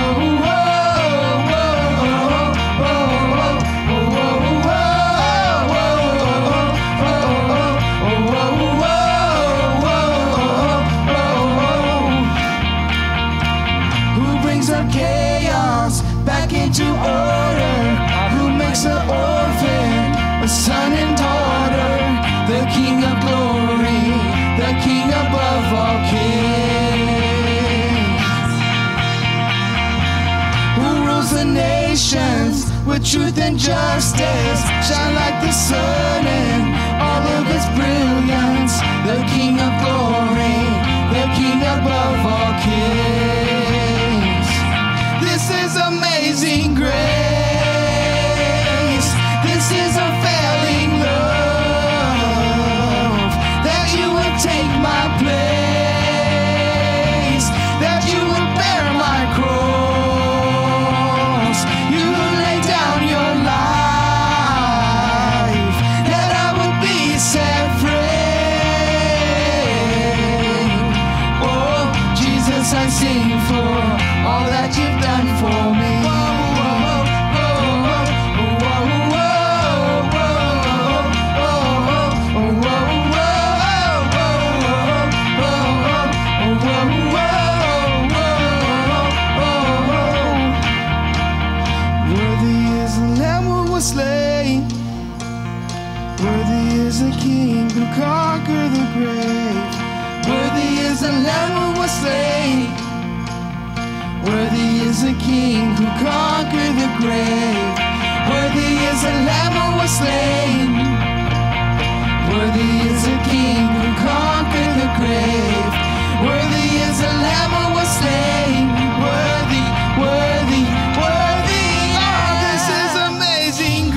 oh. Who brings up chaos back into order? Who makes an orphan a son and daughter? The King of glory, the King above all kings, who rules the nations with truth and justice, shine like the sun in all of its brilliance. The King of glory, the King above all kings. This is amazing grace. This is unfailing love, that you would take my place, that you would bear my cross. You laid down your life, that I would be set free. Oh, Jesus, I sing for all that you've done for me. Slain. Worthy is the King who conquered the grave. Worthy is the Lamb who was slain. Worthy is the King who conquered the grave. Worthy is the Lamb who was slain. Worthy is the King who conquered the grave. Worthy is the Lamb who was slain. Worthy, worthy, worthy. This is amazing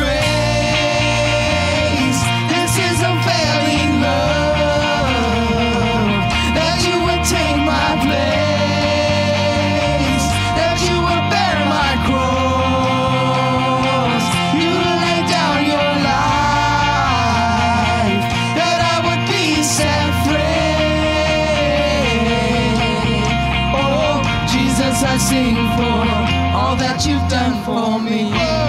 grace. This is unfailing love, that you would take my place, that you would bear my cross. You laid down your life, that I would be set free. Oh, Jesus, I sing for all that you've done for me.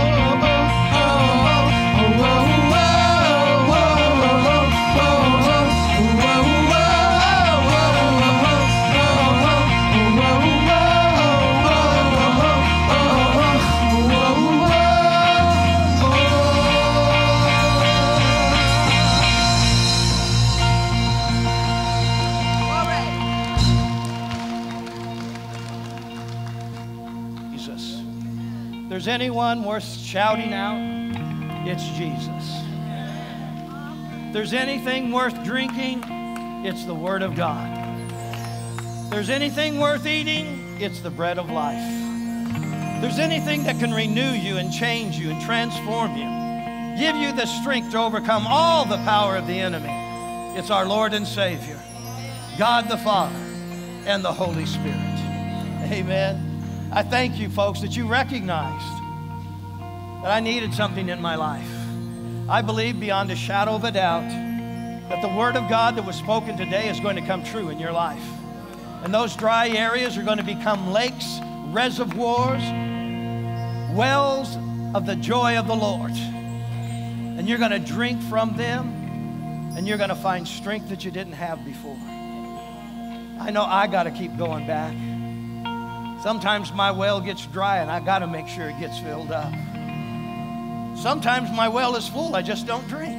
If there's anyone worth shouting out, it's Jesus. If there's anything worth drinking, it's the Word of God. If there's anything worth eating, it's the bread of life. If there's anything that can renew you and change you and transform you, give you the strength to overcome all the power of the enemy, it's our Lord and Savior, God the Father and the Holy Spirit. Amen. I thank you, folks, that you recognized that I needed something in my life. I believe beyond a shadow of a doubt that the Word of God that was spoken today is going to come true in your life. And those dry areas are going to become lakes, reservoirs, wells of the joy of the Lord. And you're going to drink from them, and you're going to find strength that you didn't have before. I know I got to keep going back. Sometimes my well gets dry, and I got to make sure it gets filled up. Sometimes my well is full, I just don't drink.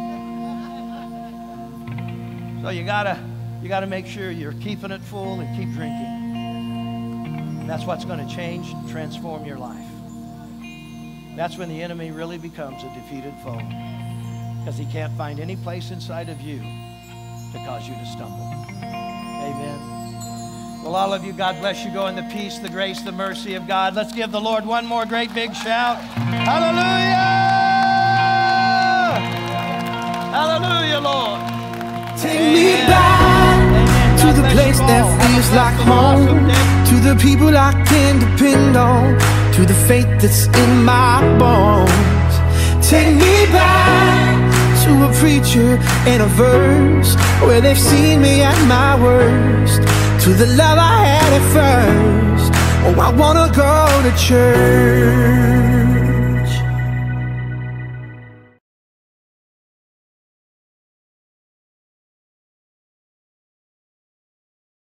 So you gotta make sure you're keeping it full and keep drinking. And that's what's going to change and transform your life. That's when the enemy really becomes a defeated foe, because he can't find any place inside of you to cause you to stumble. Amen. Well, all of you, God bless you. Go in the peace, the grace, the mercy of God. Let's give the Lord one more great big shout. Hallelujah! Hallelujah, Lord. Take me back to the place that feels like home, to the people I can depend on, to the faith that's in my bones. Take me back to a preacher and a verse where they've seen me at my worst, to the love I had at first. Oh, I wanna go to church.